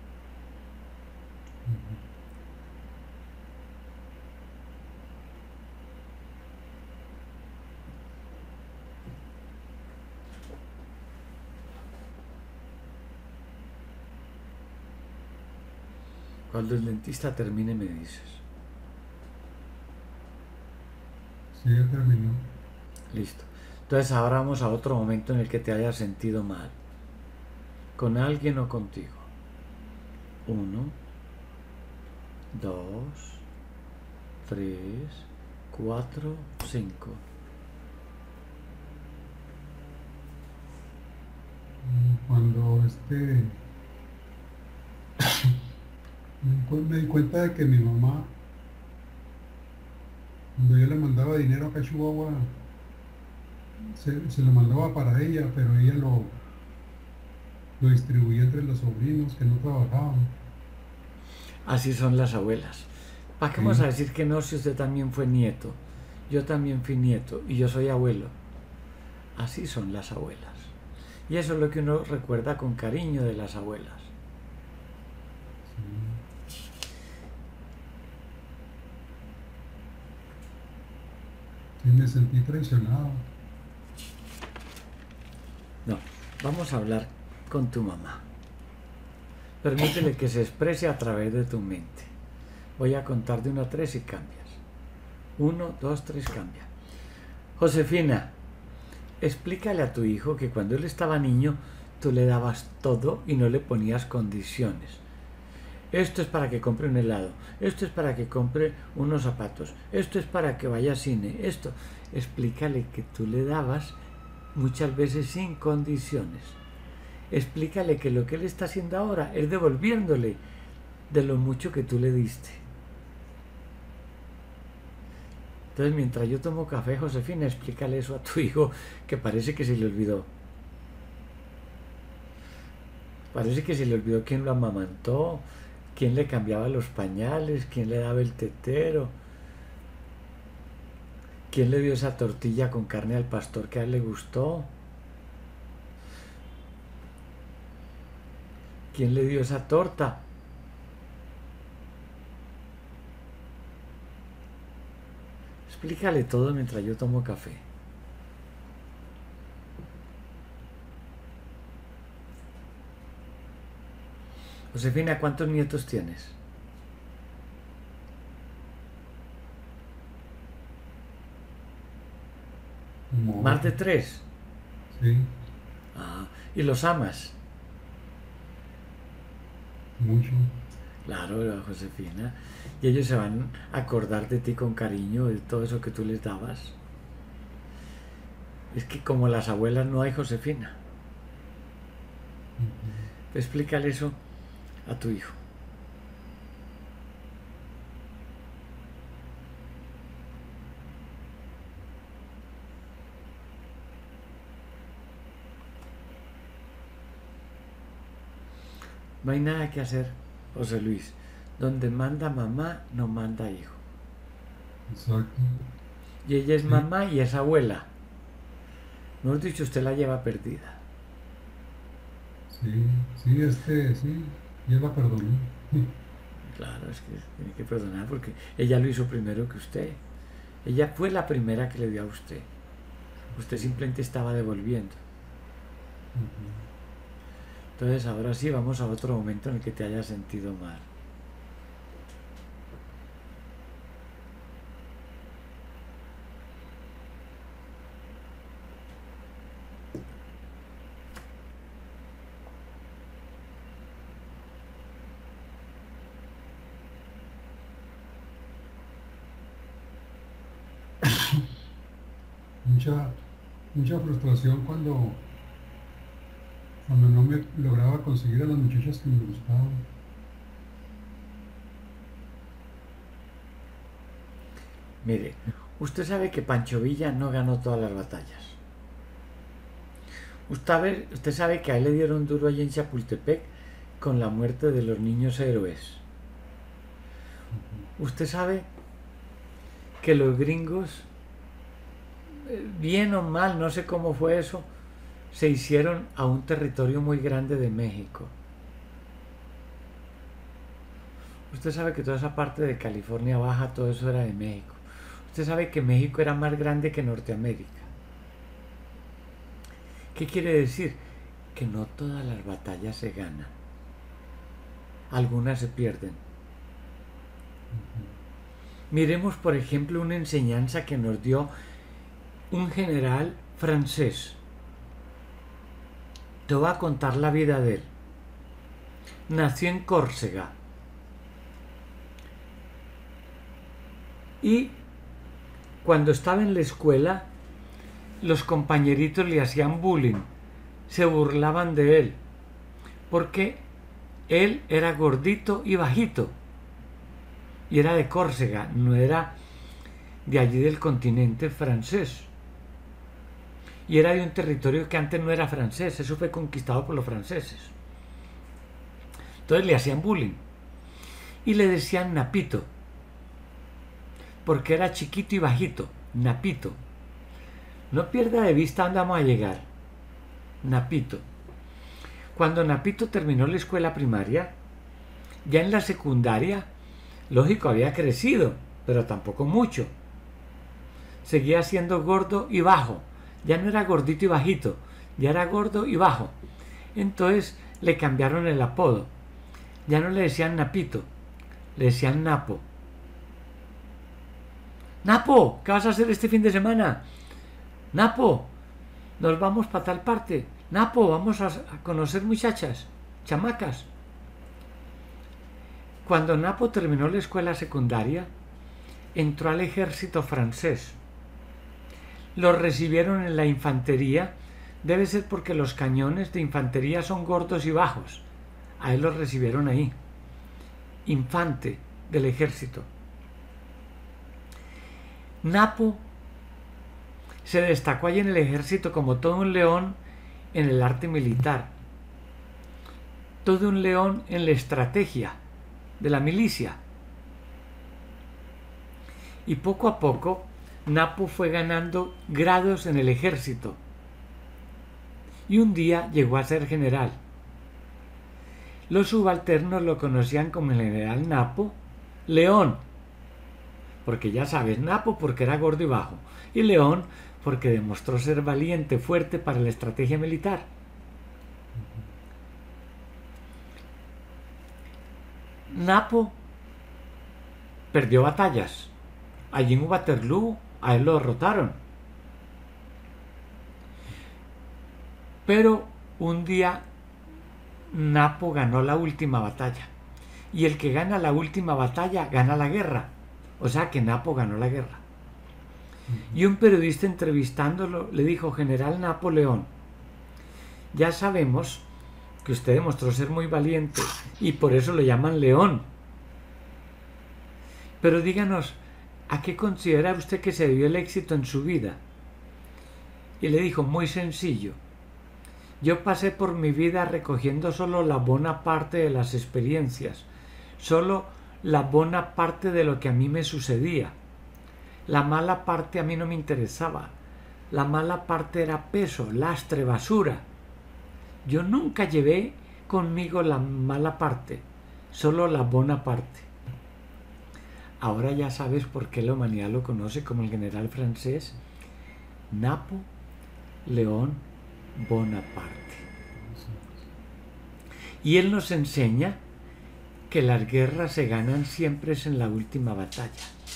Cuando el dentista termine me dices. sí, ya terminó. Listo. Entonces ahora vamos a otro momento en el que te hayas sentido mal. Con alguien o contigo. 1, 2, 3, 4, 5. Cuando me di cuenta de que mi mamá, cuando yo le mandaba dinero acá a Chihuahua, se lo mandaba para ella, pero ella lo distribuía entre los sobrinos que no trabajaban. Así son las abuelas. ¿Para qué vamos a Sí, decir que no si usted también fue nieto? Yo también fui nieto y yo soy abuelo. Así son las abuelas. Y eso es lo que uno recuerda con cariño de las abuelas. sí, me sentí traicionado. No, vamos a hablar con tu mamá. Permítele que se exprese a través de tu mente. Voy a contar de 1 a 3 y cambias. 1, 2, 3, cambia. Josefina, explícale a tu hijo que cuando él estaba niño tú le dabas todo y no le ponías condiciones. Esto es para que compre un helado, esto es para que compre unos zapatos, esto es para que vaya al cine, esto. Explícale que tú le dabas muchas veces sin condiciones. Explícale que lo que él está haciendo ahora es devolviéndole de lo mucho que tú le diste. Entonces, mientras yo tomo café, Josefina, explícale eso a tu hijo, que parece que se le olvidó. Parece que se le olvidó quién lo amamantó, quién le cambiaba los pañales, quién le daba el tetero, quién le dio esa tortilla con carne al pastor que a él le gustó, quién le dio esa torta. Explícale todo mientras yo tomo café. Josefina, ¿cuántos nietos tienes? Como ¿Más 8. de 3? Sí, Ah, ¿y los amas? mucho. Claro, Josefina. Y ellos se van a acordar de ti con cariño, de todo eso que tú les dabas. Es que como las abuelas no hay, Josefina. Explícale eso a tu hijo. No hay nada que hacer, José Luis. Donde manda mamá, no manda hijo. Exacto. Y ella es Sí. mamá y es abuela. Mejor dicho, usted la lleva perdida. Sí, sí, sí, ya la perdoné. Claro, es que tiene que perdonar porque ella lo hizo primero que usted. Ella fue la primera que le dio a usted. Usted simplemente estaba devolviendo. Ujú. Entonces ahora sí vamos a otro momento en el que te hayas sentido mal. Mucha, mucha frustración cuando no me lograba conseguir a las muchachas que me gustaban. Mire, usted sabe que Pancho Villa no ganó todas las batallas. Usted sabe que a él le dieron duro allí en Chapultepec con la muerte de los niños héroes. Ujú. Usted sabe que los gringos, bien o mal, no sé cómo fue eso, se hicieron a un territorio muy grande de México. Usted sabe que toda esa parte de California Baja, todo eso era de México. Usted sabe que México era más grande que Norteamérica. ¿Qué quiere decir? Que no todas las batallas se ganan. Algunas se pierden. Miremos, por ejemplo, una enseñanza que nos dio un general francés. Te voy a contar la vida de él. Nació en Córcega. Y cuando estaba en la escuela, los compañeritos le hacían bullying. Se burlaban de él. Porque él era gordito y bajito. Y era de Córcega, no era de allí del continente francés. Y era de un territorio que antes no era francés, eso fue conquistado por los franceses. Entonces le hacían bullying. Y le decían Napito. Porque era chiquito y bajito. Napito. No pierda de vista dónde vamos a llegar. Napito. Cuando Napito terminó la escuela primaria, ya en la secundaria, lógico, había crecido, pero tampoco mucho. Seguía siendo gordo y bajo. Ya no era gordito y bajito, ya era gordo y bajo. Entonces le cambiaron el apodo. Ya no le decían Napito, le decían Napo. Napo, ¿qué vas a hacer este fin de semana? Napo, nos vamos para tal parte. Napo, vamos a conocer muchachas, chamacas. Cuando Napo terminó la escuela secundaria, entró al ejército francés. Lo recibieron en la infantería, debe ser porque los cañones de infantería son gordos y bajos. A él lo recibieron ahí. Infante del ejército. Napo se destacó allí en el ejército como todo un león en el arte militar. Todo un león en la estrategia de la milicia. Y poco a poco Napo fue ganando grados en el ejército. Y un día llegó a ser general. Los subalternos lo conocían como el general Napo León. Porque ya sabes, Napo porque era gordo y bajo. Y León porque demostró ser valiente, fuerte para la estrategia militar. Napo perdió batallas. Allí en Waterloo a él lo derrotaron. Pero un día Napo ganó la última batalla. Y el que gana la última batalla gana la guerra. O sea que Napo ganó la guerra. Y un periodista entrevistándolo le dijo: General Napoleón, ya sabemos que usted demostró ser muy valiente y por eso lo llaman león. Pero díganos, ¿a qué considera usted que se debió el éxito en su vida? Y le dijo, muy sencillo. Yo pasé por mi vida recogiendo solo la buena parte de las experiencias, solo la buena parte de lo que a mí me sucedía. La mala parte a mí no me interesaba. La mala parte era peso, lastre, basura. Yo nunca llevé conmigo la mala parte, solo la buena parte. Ahora ya sabes por qué la humanidad lo conoce como el general francés Napoleón Bonaparte. Y él nos enseña que las guerras se ganan siempre en la última batalla.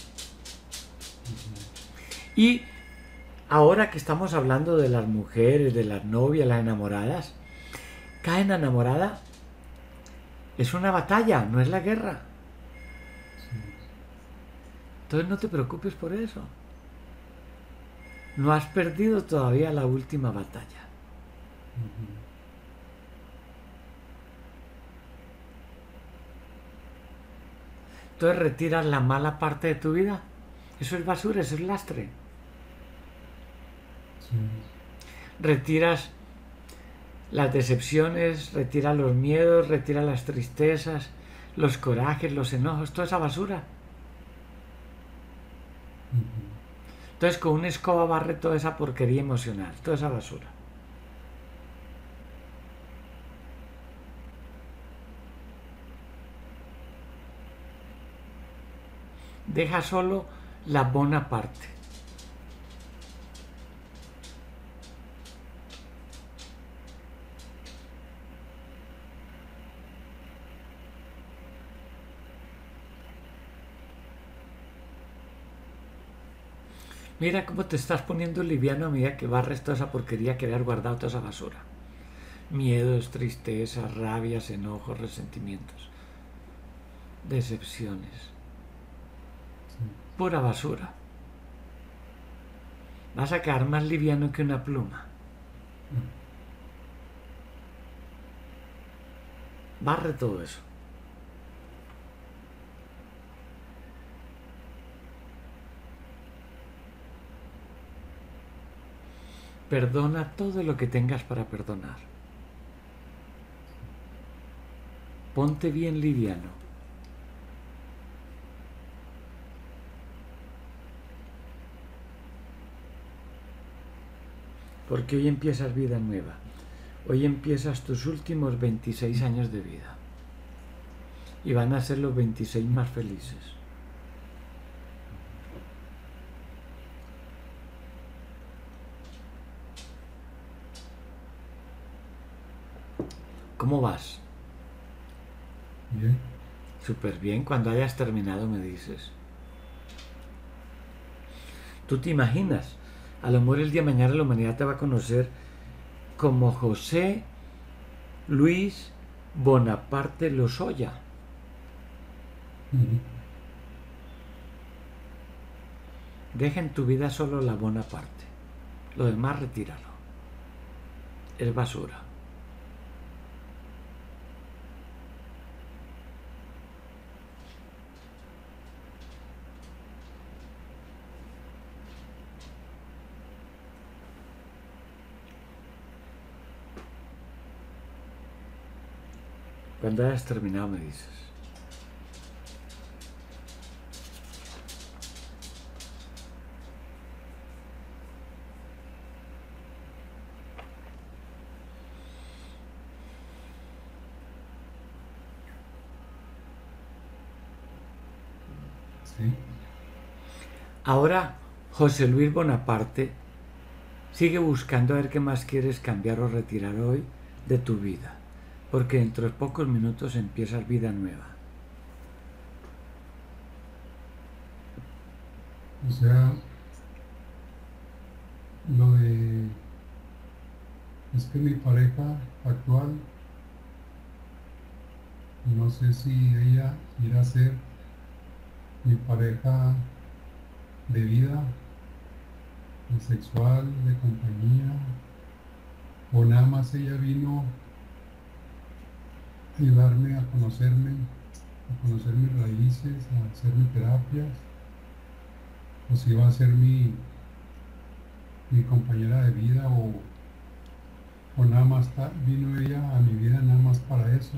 Y ahora que estamos hablando de las mujeres, de las novias, las enamoradas, cada enamorada es una batalla, no es la guerra. Entonces no te preocupes por eso. No has perdido todavía la última batalla. Entonces retiras la mala parte de tu vida. Eso es basura, eso es lastre. Retiras las decepciones, retiras los miedos, retiras las tristezas, los corajes, los enojos, toda esa basura. Entonces con una escoba barre toda esa porquería emocional, toda esa basura. Deja solo la buena parte. Mira cómo te estás poniendo liviano a medida que barres toda esa porquería que habías guardado, toda esa basura. Miedos, tristezas, rabias, enojos, resentimientos, decepciones. Pura basura. Vas a quedar más liviano que una pluma. Barre todo eso. Perdona todo lo que tengas para perdonar. Ponte bien liviano. Porque hoy empiezas vida nueva. Hoy empiezas tus últimos 26 años de vida. Y van a ser los 26 más felices. ¿Cómo vas? Bien. Súper bien. Cuando hayas terminado me dices. ¿Tú te imaginas? A lo mejor el día de mañana la humanidad te va a conocer como José Luis Bonaparte Lozoya. Deja en tu vida solo la buena parte. Lo demás retíralo. Es basura. Cuando hayas terminado me dices. Sí. Ahora José Luis Bonaparte sigue buscando a ver qué más quieres cambiar o retirar hoy de tu vida. Porque dentro de pocos minutos empiezas vida nueva. O sea, lo de... Es que mi pareja actual, no sé si ella irá a ser mi pareja de vida, de sexual, de compañía, o nada más ella vino ayudarme a conocer mis raíces, a hacerme terapias, o si va a ser mi compañera de vida, o nada más vino ella a mi vida nada más para eso.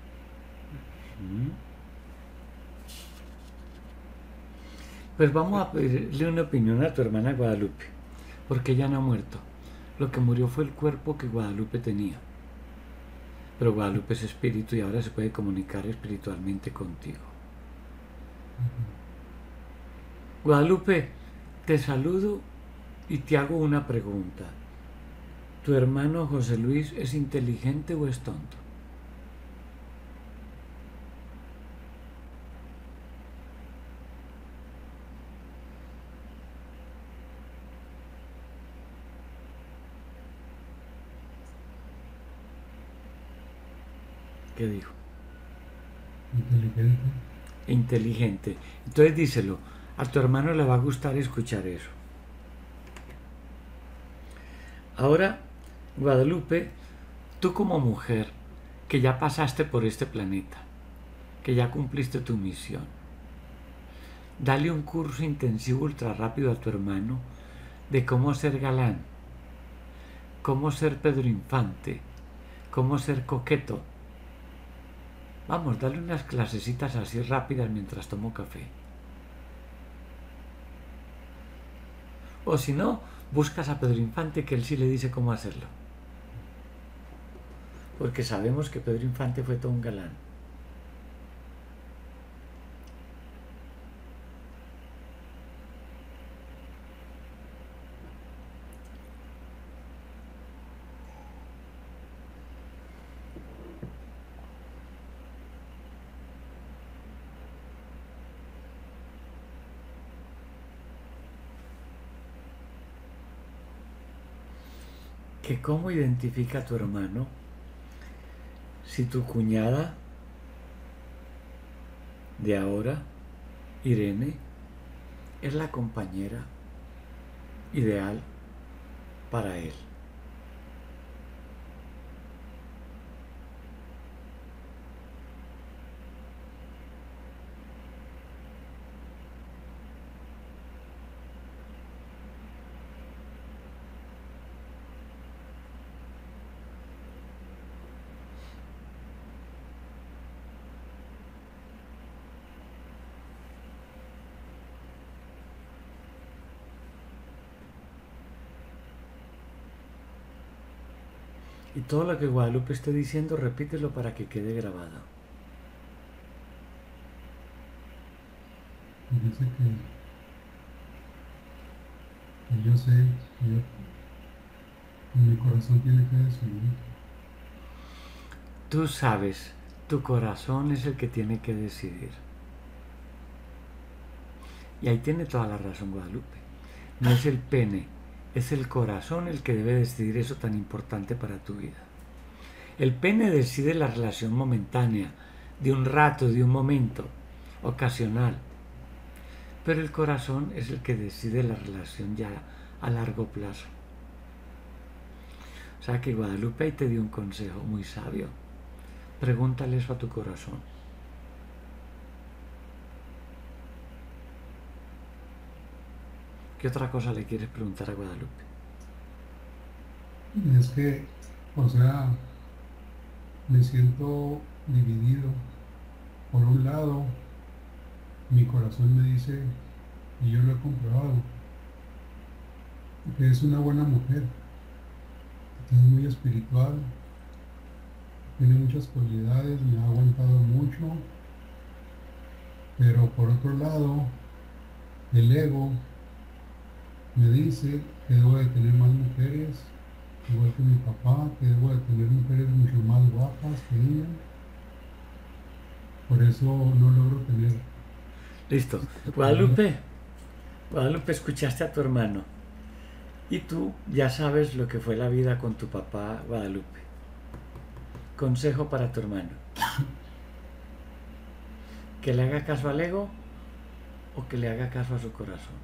Pues vamos a pedirle una opinión a tu hermana Guadalupe, porque ella no ha muerto. Lo que murió fue el cuerpo que Guadalupe tenía. Pero Guadalupe es espíritu y ahora se puede comunicar espiritualmente contigo. Guadalupe, te saludo y te hago una pregunta. ¿Tu hermano José Luis es inteligente o es tonto? ¿Qué dijo? Inteligente. Inteligente. Entonces díselo, a tu hermano le va a gustar escuchar eso. Ahora, Guadalupe, tú como mujer que ya pasaste por este planeta, que ya cumpliste tu misión, dale un curso intensivo ultra rápido a tu hermano de cómo ser galán, cómo ser Pedro Infante, cómo ser coqueto. Vamos, dale unas clasecitas así rápidas mientras tomo café. O si no, buscas a Pedro Infante, que él sí le dice cómo hacerlo. Porque sabemos que Pedro Infante fue todo un galán. Que cómo identifica a tu hermano si tu cuñada de ahora, Irene, es la compañera ideal para él. Y todo lo que Guadalupe esté diciendo, repítelo para que quede grabado. Dice que yo sé, que mi corazón tiene que decidir. Tú sabes, tu corazón es el que tiene que decidir. Y ahí tiene toda la razón Guadalupe. No es el pene, es el corazón el que debe decidir eso tan importante para tu vida. El pene decide la relación momentánea, de un rato, de un momento, ocasional. Pero el corazón es el que decide la relación ya a largo plazo. O sea que Guadalupe ahí te dio un consejo muy sabio. Pregúntale eso a tu corazón. ¿Qué otra cosa le quieres preguntar a Guadalupe? Y es que, o sea, me siento dividido. Por un lado, mi corazón me dice, y yo lo he comprobado, que es una buena mujer, que es muy espiritual, tiene muchas cualidades, me ha aguantado mucho, pero por otro lado, el ego me dice que debo de tener más mujeres, igual que mi papá, que debo de tener mujeres mucho más guapas que ella. Por eso no logro tener. Listo. Guadalupe, Guadalupe, escuchaste a tu hermano. Y tú ya sabes lo que fue la vida con tu papá, Guadalupe. Consejo para tu hermano. Que le haga caso al ego o que le haga caso a su corazón.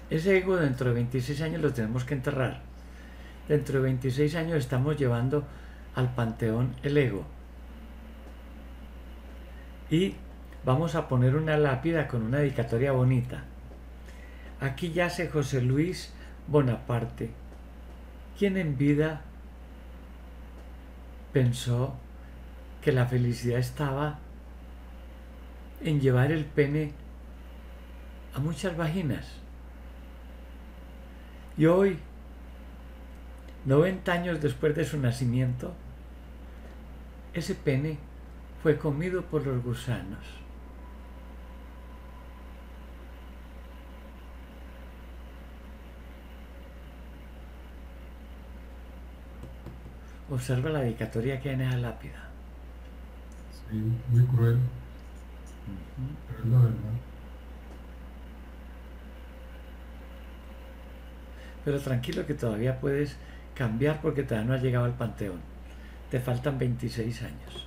Ese ego dentro de 26 años lo tenemos que enterrar. Dentro de 26 años estamos llevando al panteón el ego. Y vamos a poner una lápida con una dedicatoria bonita. Aquí yace José Luis Bonaparte, quien en vida pensó que la felicidad estaba en llevar el pene a muchas vaginas. Y hoy, 90 años después de su nacimiento, ese pene fue comido por los gusanos. Observa la dedicatoria que hay en esa lápida. Sí, muy cruel, pero es la verdad. Pero tranquilo que todavía puedes cambiar porque todavía no has llegado al panteón. Te faltan 26 años.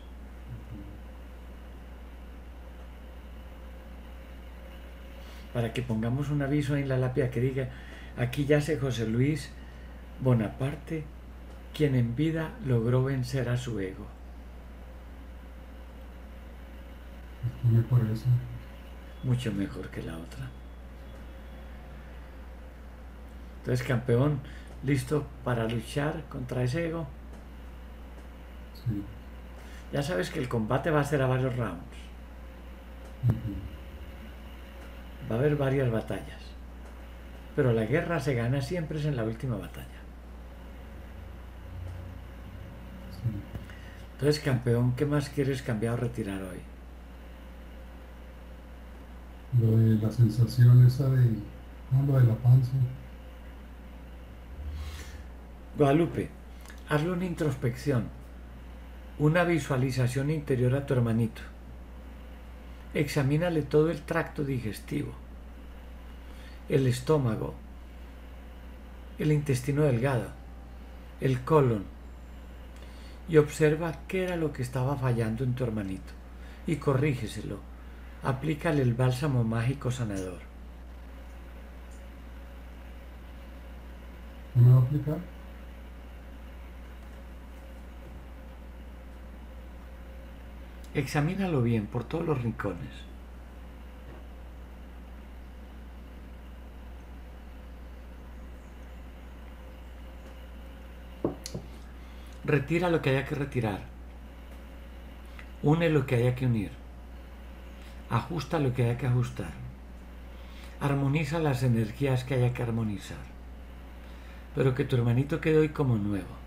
Para que pongamos un aviso en la lápida que diga: aquí yace José Luis Bonaparte, quien en vida logró vencer a su ego. Muy por eso. Mucho mejor que la otra. Entonces, campeón, ¿listo para luchar contra ese ego? Sí. Ya sabes que el combate va a ser a varios rounds. Va a haber varias batallas. Pero la guerra se gana siempre en la última batalla. Sí. Entonces, campeón, ¿qué más quieres cambiar o retirar hoy? Lo de la sensación esa de, lo de la panza. Guadalupe, hazle una introspección, una visualización interior a tu hermanito. Examínale todo el tracto digestivo, el estómago, el intestino delgado, el colon, y observa qué era lo que estaba fallando en tu hermanito y corrígeselo. Aplícale el bálsamo mágico sanador. ¿No me va a aplicar? Examínalo bien por todos los rincones. Retira lo que haya que retirar. Une lo que haya que unir. Ajusta lo que haya que ajustar. Armoniza las energías que haya que armonizar. Pero que tu hermanito quede hoy como nuevo.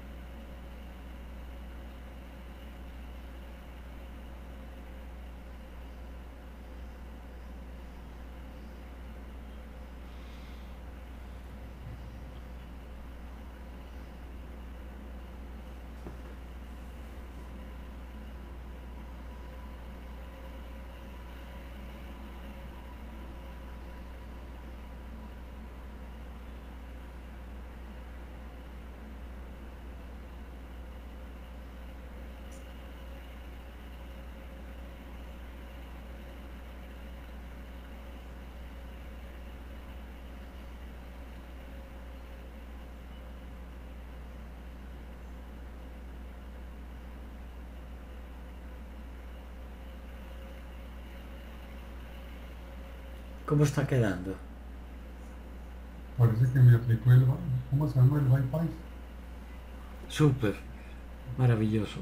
¿Cómo está quedando? Parece que me aplicó ¿cómo se llama? El Wi-Fi. Súper, maravilloso.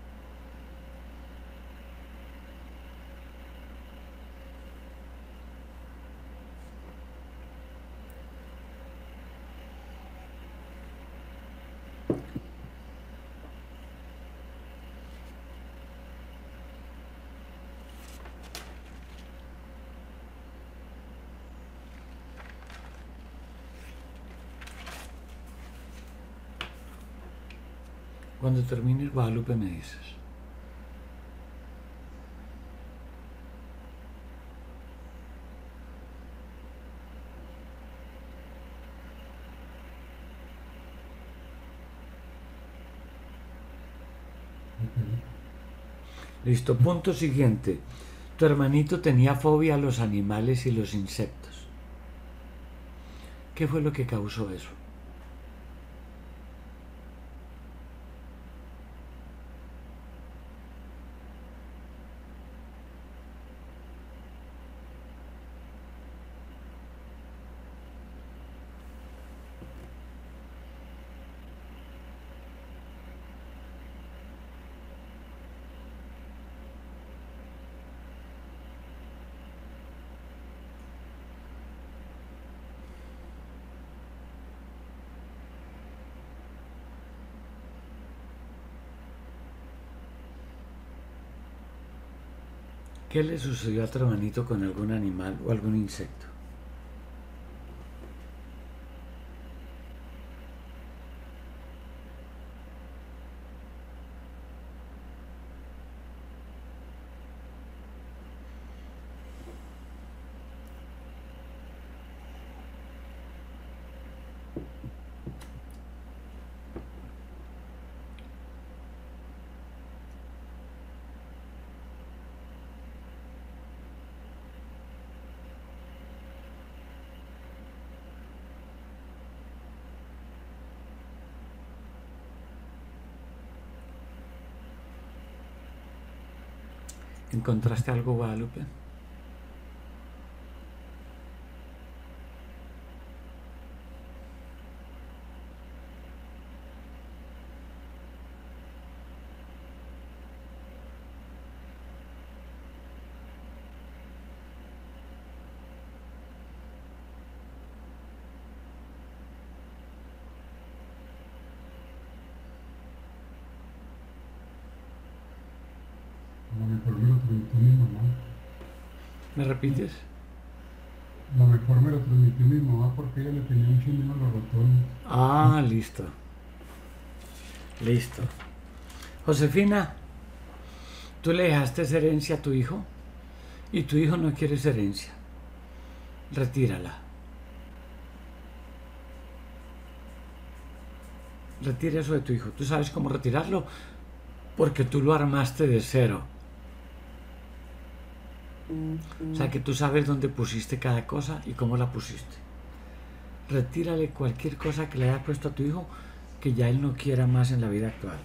Cuando termines, Guadalupe, me dices. Listo, punto siguiente. Tu hermanito tenía fobia a los animales y los insectos. ¿Qué fue lo que causó eso? ¿Qué le sucedió a tu hermanito con algún animal o algún insecto? ¿Encontraste algo, Guadalupe? A lo mejor me lo transmitió mi mamá. ¿Me repites? A lo mejor me lo transmitió mi mamá porque ella le tenía mucho miedo a los ratones. Ah, listo. Listo. Josefina, tú le dejaste esa herencia a tu hijo y tu hijo no quiere esa herencia. Retírala. Retira eso de tu hijo. ¿Tú sabes cómo retirarlo? Porque tú lo armaste de cero. O sea que tú sabes dónde pusiste cada cosa y cómo la pusiste. Retírale cualquier cosa que le hayas puesto a tu hijo que ya él no quiera más en la vida actual.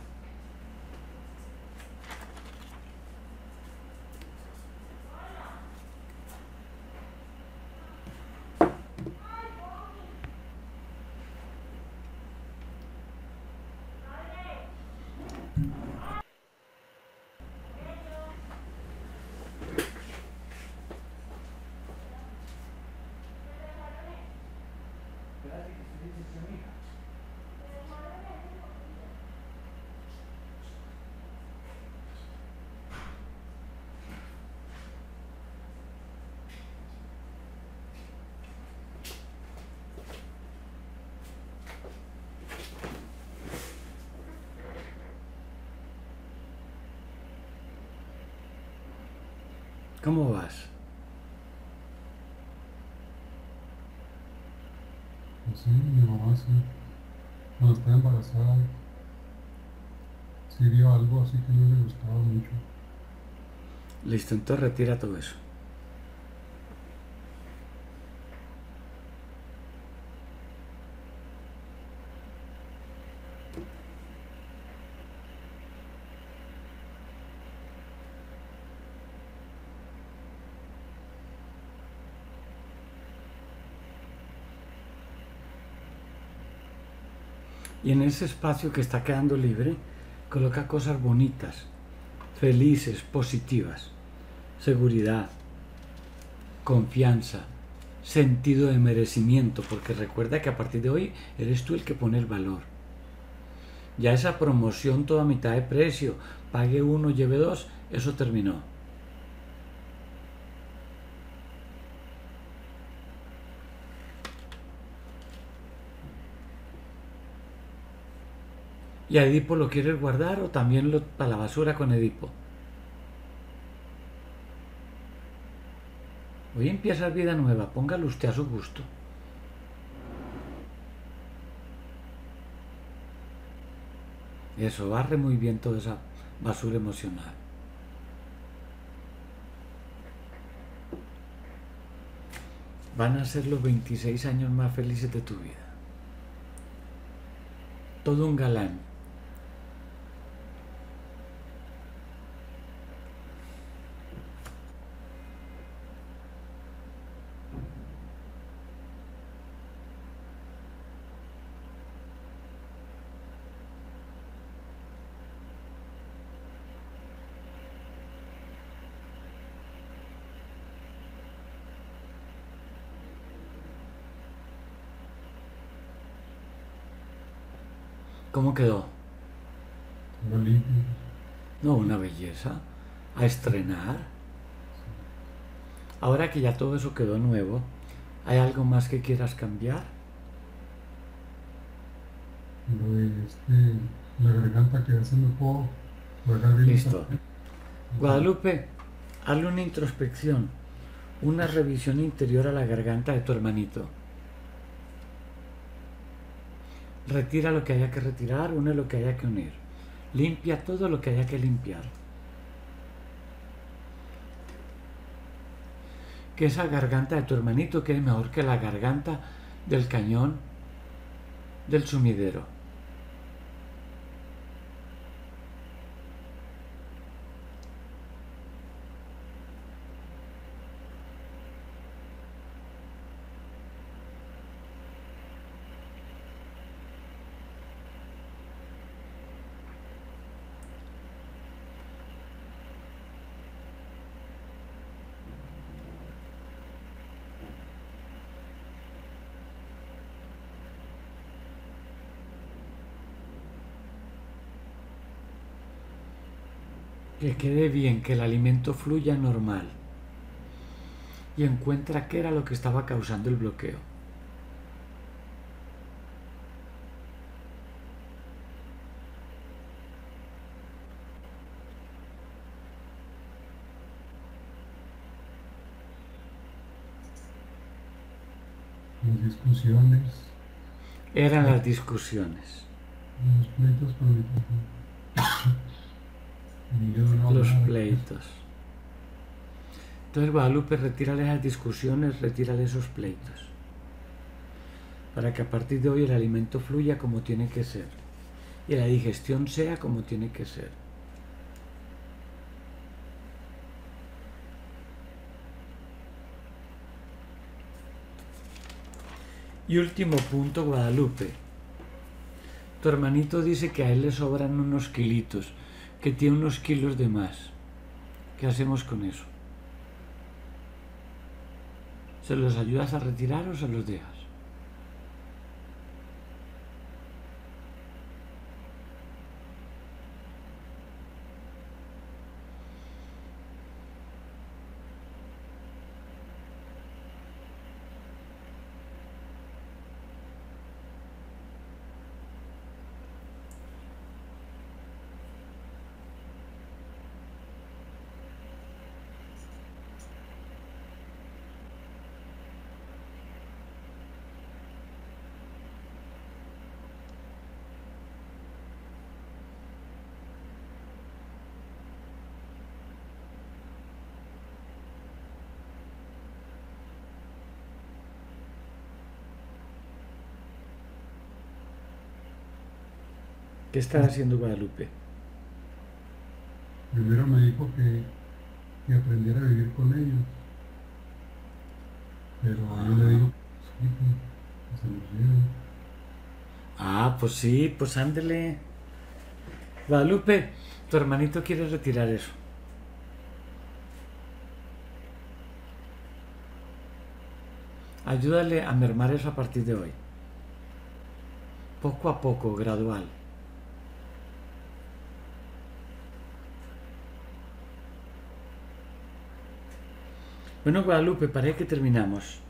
¿Cómo vas? Pues sí, mi mamá sí. Cuando estaba embarazada, sí vio algo así que no le gustaba mucho. Listo, entonces retira todo eso. Y en ese espacio que está quedando libre, coloca cosas bonitas, felices, positivas. Seguridad, confianza, sentido de merecimiento, porque recuerda que a partir de hoy eres tú el que pone el valor. Ya esa promoción toda mitad de precio, pague uno, lleve dos, eso terminó. ¿Y a Edipo lo quieres guardar o también para la basura con Edipo? Hoy empieza vida nueva, póngalo usted a su gusto. Eso, barre muy bien toda esa basura emocional. Van a ser los 26 años más felices de tu vida. Todo un galán. ¿Cómo quedó? Todo limpio. No, una belleza. A estrenar. Ahora que ya todo eso quedó nuevo, ¿hay algo más que quieras cambiar? Lo de la garganta que se me puedo guardar bien. Listo. Guadalupe, hazle una introspección, una revisión interior a la garganta de tu hermanito. Retira lo que haya que retirar, une lo que haya que unir. Limpia todo lo que haya que limpiar. Que esa garganta de tu hermanito quede mejor que la garganta del cañón del sumidero. Que quede bien, que el alimento fluya normal. Y encuentra qué era lo que estaba causando el bloqueo. Las discusiones. Eran las discusiones. Los pleitos con mi papá. Y yo no Los hablaba. pleitos. Entonces, Guadalupe, retírale esas discusiones, retírale esos pleitos. Para que a partir de hoy el alimento fluya como tiene que ser. Y la digestión sea como tiene que ser. Y último punto, Guadalupe. Tu hermanito dice que a él le sobran unos kilitos, que tiene unos kilos de más. ¿Qué hacemos con eso? ¿Se los ayudas a retirar o se los dejas? ¿Qué está haciendo Guadalupe? Primero me dijo que aprendiera a vivir con ellos. Pero yo le digo que se los lleve. Ah, pues sí, pues ándele. Guadalupe, tu hermanito quiere retirar eso. Ayúdale a mermar eso a partir de hoy. Poco a poco, gradual. Bueno, Guadalupe, parece que terminamos.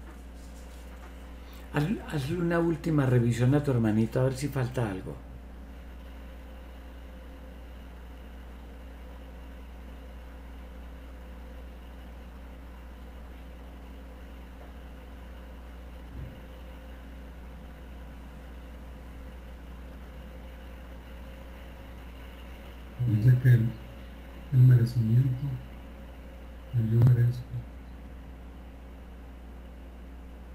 Hazle una última revisión a tu hermanito a ver si falta algo. Dice que el merecimiento, el yo merezco.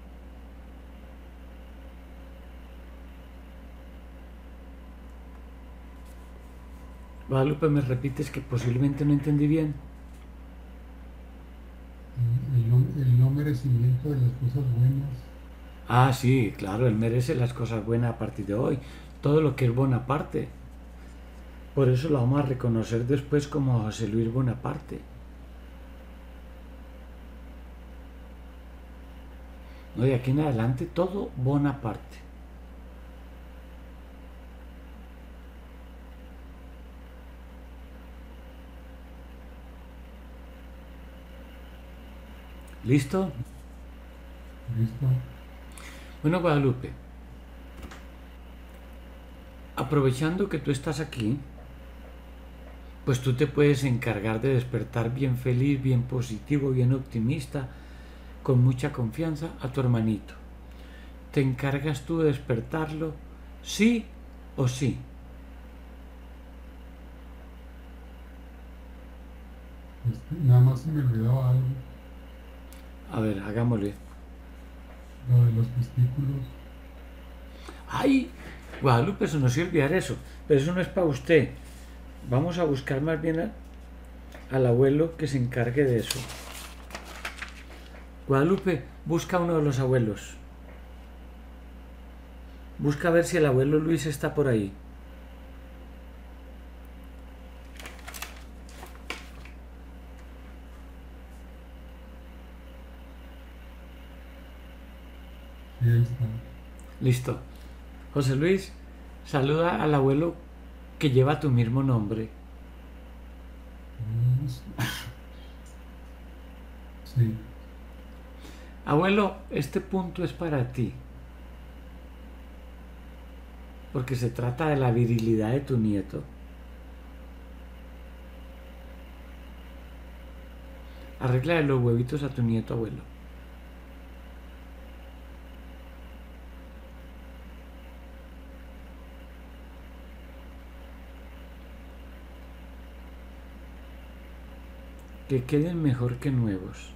Guadalupe, ¿me repites que posiblemente no entendí bien? El no merecimiento de las cosas buenas. Ah, sí, claro, él merece las cosas buenas a partir de hoy. Todo lo que es Bonaparte. Por eso lo vamos a reconocer después como José Luis Bonaparte. No, de aquí en adelante todo Bonaparte. ¿Listo? Listo. Bueno, Guadalupe, aprovechando que tú estás aquí, pues tú te puedes encargar de despertar bien feliz, bien positivo, bien optimista, con mucha confianza a tu hermanito. ¿Te encargas tú de despertarlo? ¿Sí o sí? Nada más se me olvidaba algo, A ver, hagámosle. lo de los testículos. ¡Ay! Guadalupe, eso no se olvidar eso. Pero eso no es para usted. Vamos a buscar más bien al abuelo que se encargue de eso. Guadalupe, busca a uno de los abuelos. Busca a ver si el abuelo Luis está por ahí. Sí, ahí está. Listo. José Luis, saluda al abuelo que lleva tu mismo nombre. Sí, Abuelo, este punto es para ti. Porque se trata de la virilidad de tu nieto. Arregla los huevitos a tu nieto, abuelo. Que queden mejor que nuevos.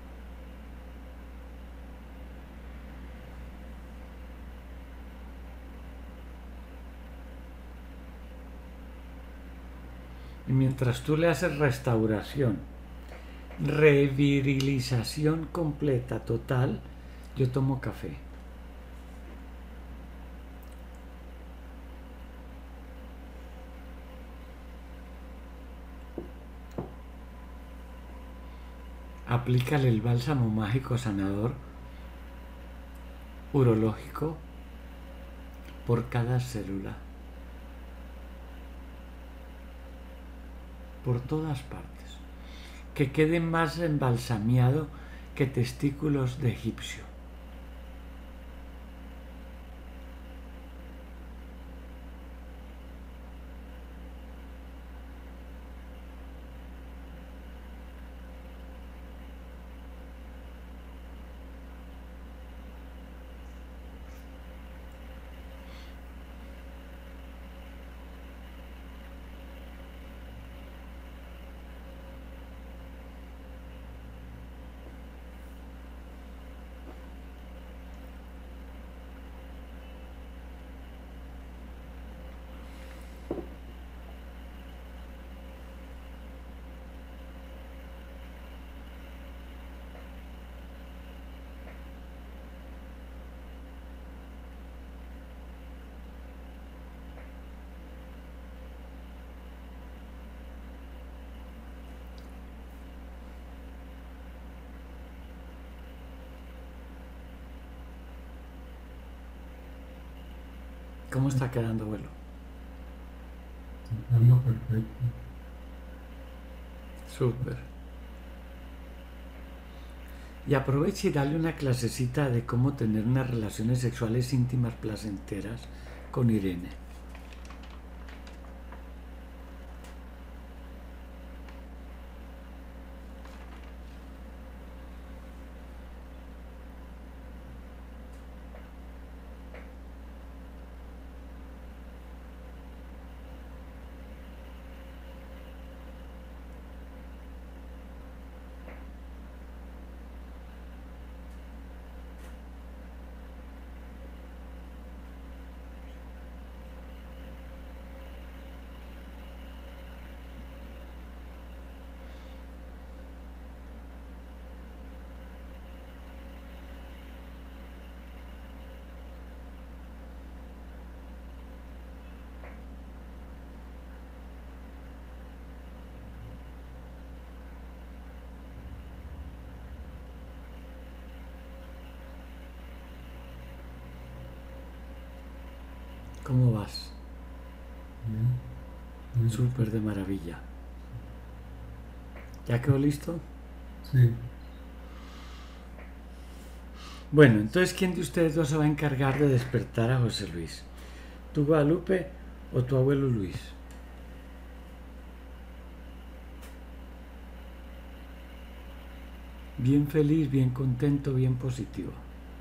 Y mientras tú le haces restauración, revirilización completa, total, yo tomo café. Aplícale el bálsamo mágico sanador urológico por cada célula, por todas partes, que quede más embalsamiado que testículos de egipcio. ¿Cómo está quedando, abuelo? sacando perfecto. Súper. Y aproveche y dale una clasecita de cómo tener unas relaciones sexuales íntimas placenteras con Irene. ¿Cómo vas? Bien. Súper de maravilla. ¿Ya quedó listo? Sí. Bueno, entonces, ¿quién de ustedes dos se va a encargar de despertar a José Luis? ¿Tu Guadalupe o tu abuelo Luis? Bien feliz, bien contento, bien positivo.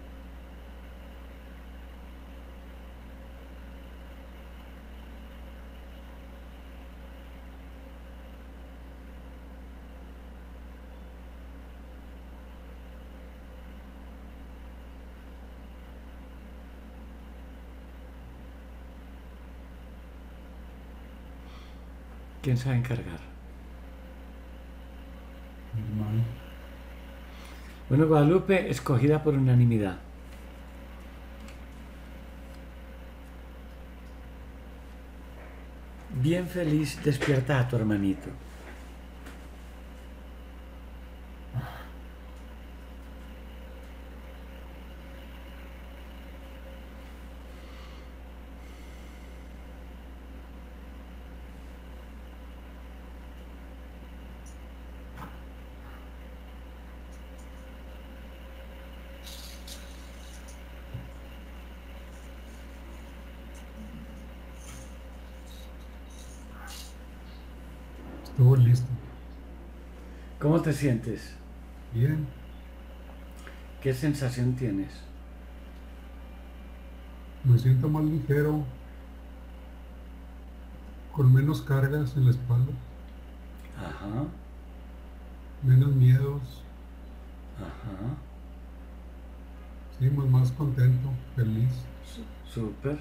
¿Quién se va a encargar? Mi hermano. Bueno, Guadalupe, escogida por unanimidad. Bien feliz, despierta a tu hermanito. Estuvo listo. ¿Cómo te sientes? Bien. ¿Qué sensación tienes? Me siento más ligero, con menos cargas en la espalda, Ajá, menos miedos. ajá. Sí, más contento, feliz. Súper.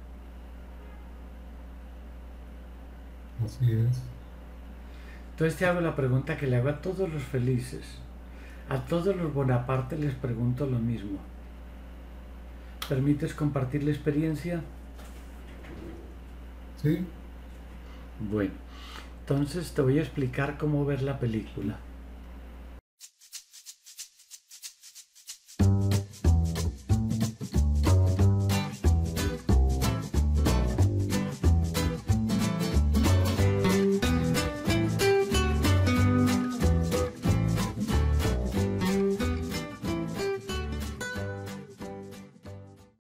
Así es. Entonces te hago la pregunta que le hago a todos los felices. A todos los Bonaparte les pregunto lo mismo. ¿Permites compartir la experiencia? Sí. Bueno, entonces te voy a explicar cómo ver la película.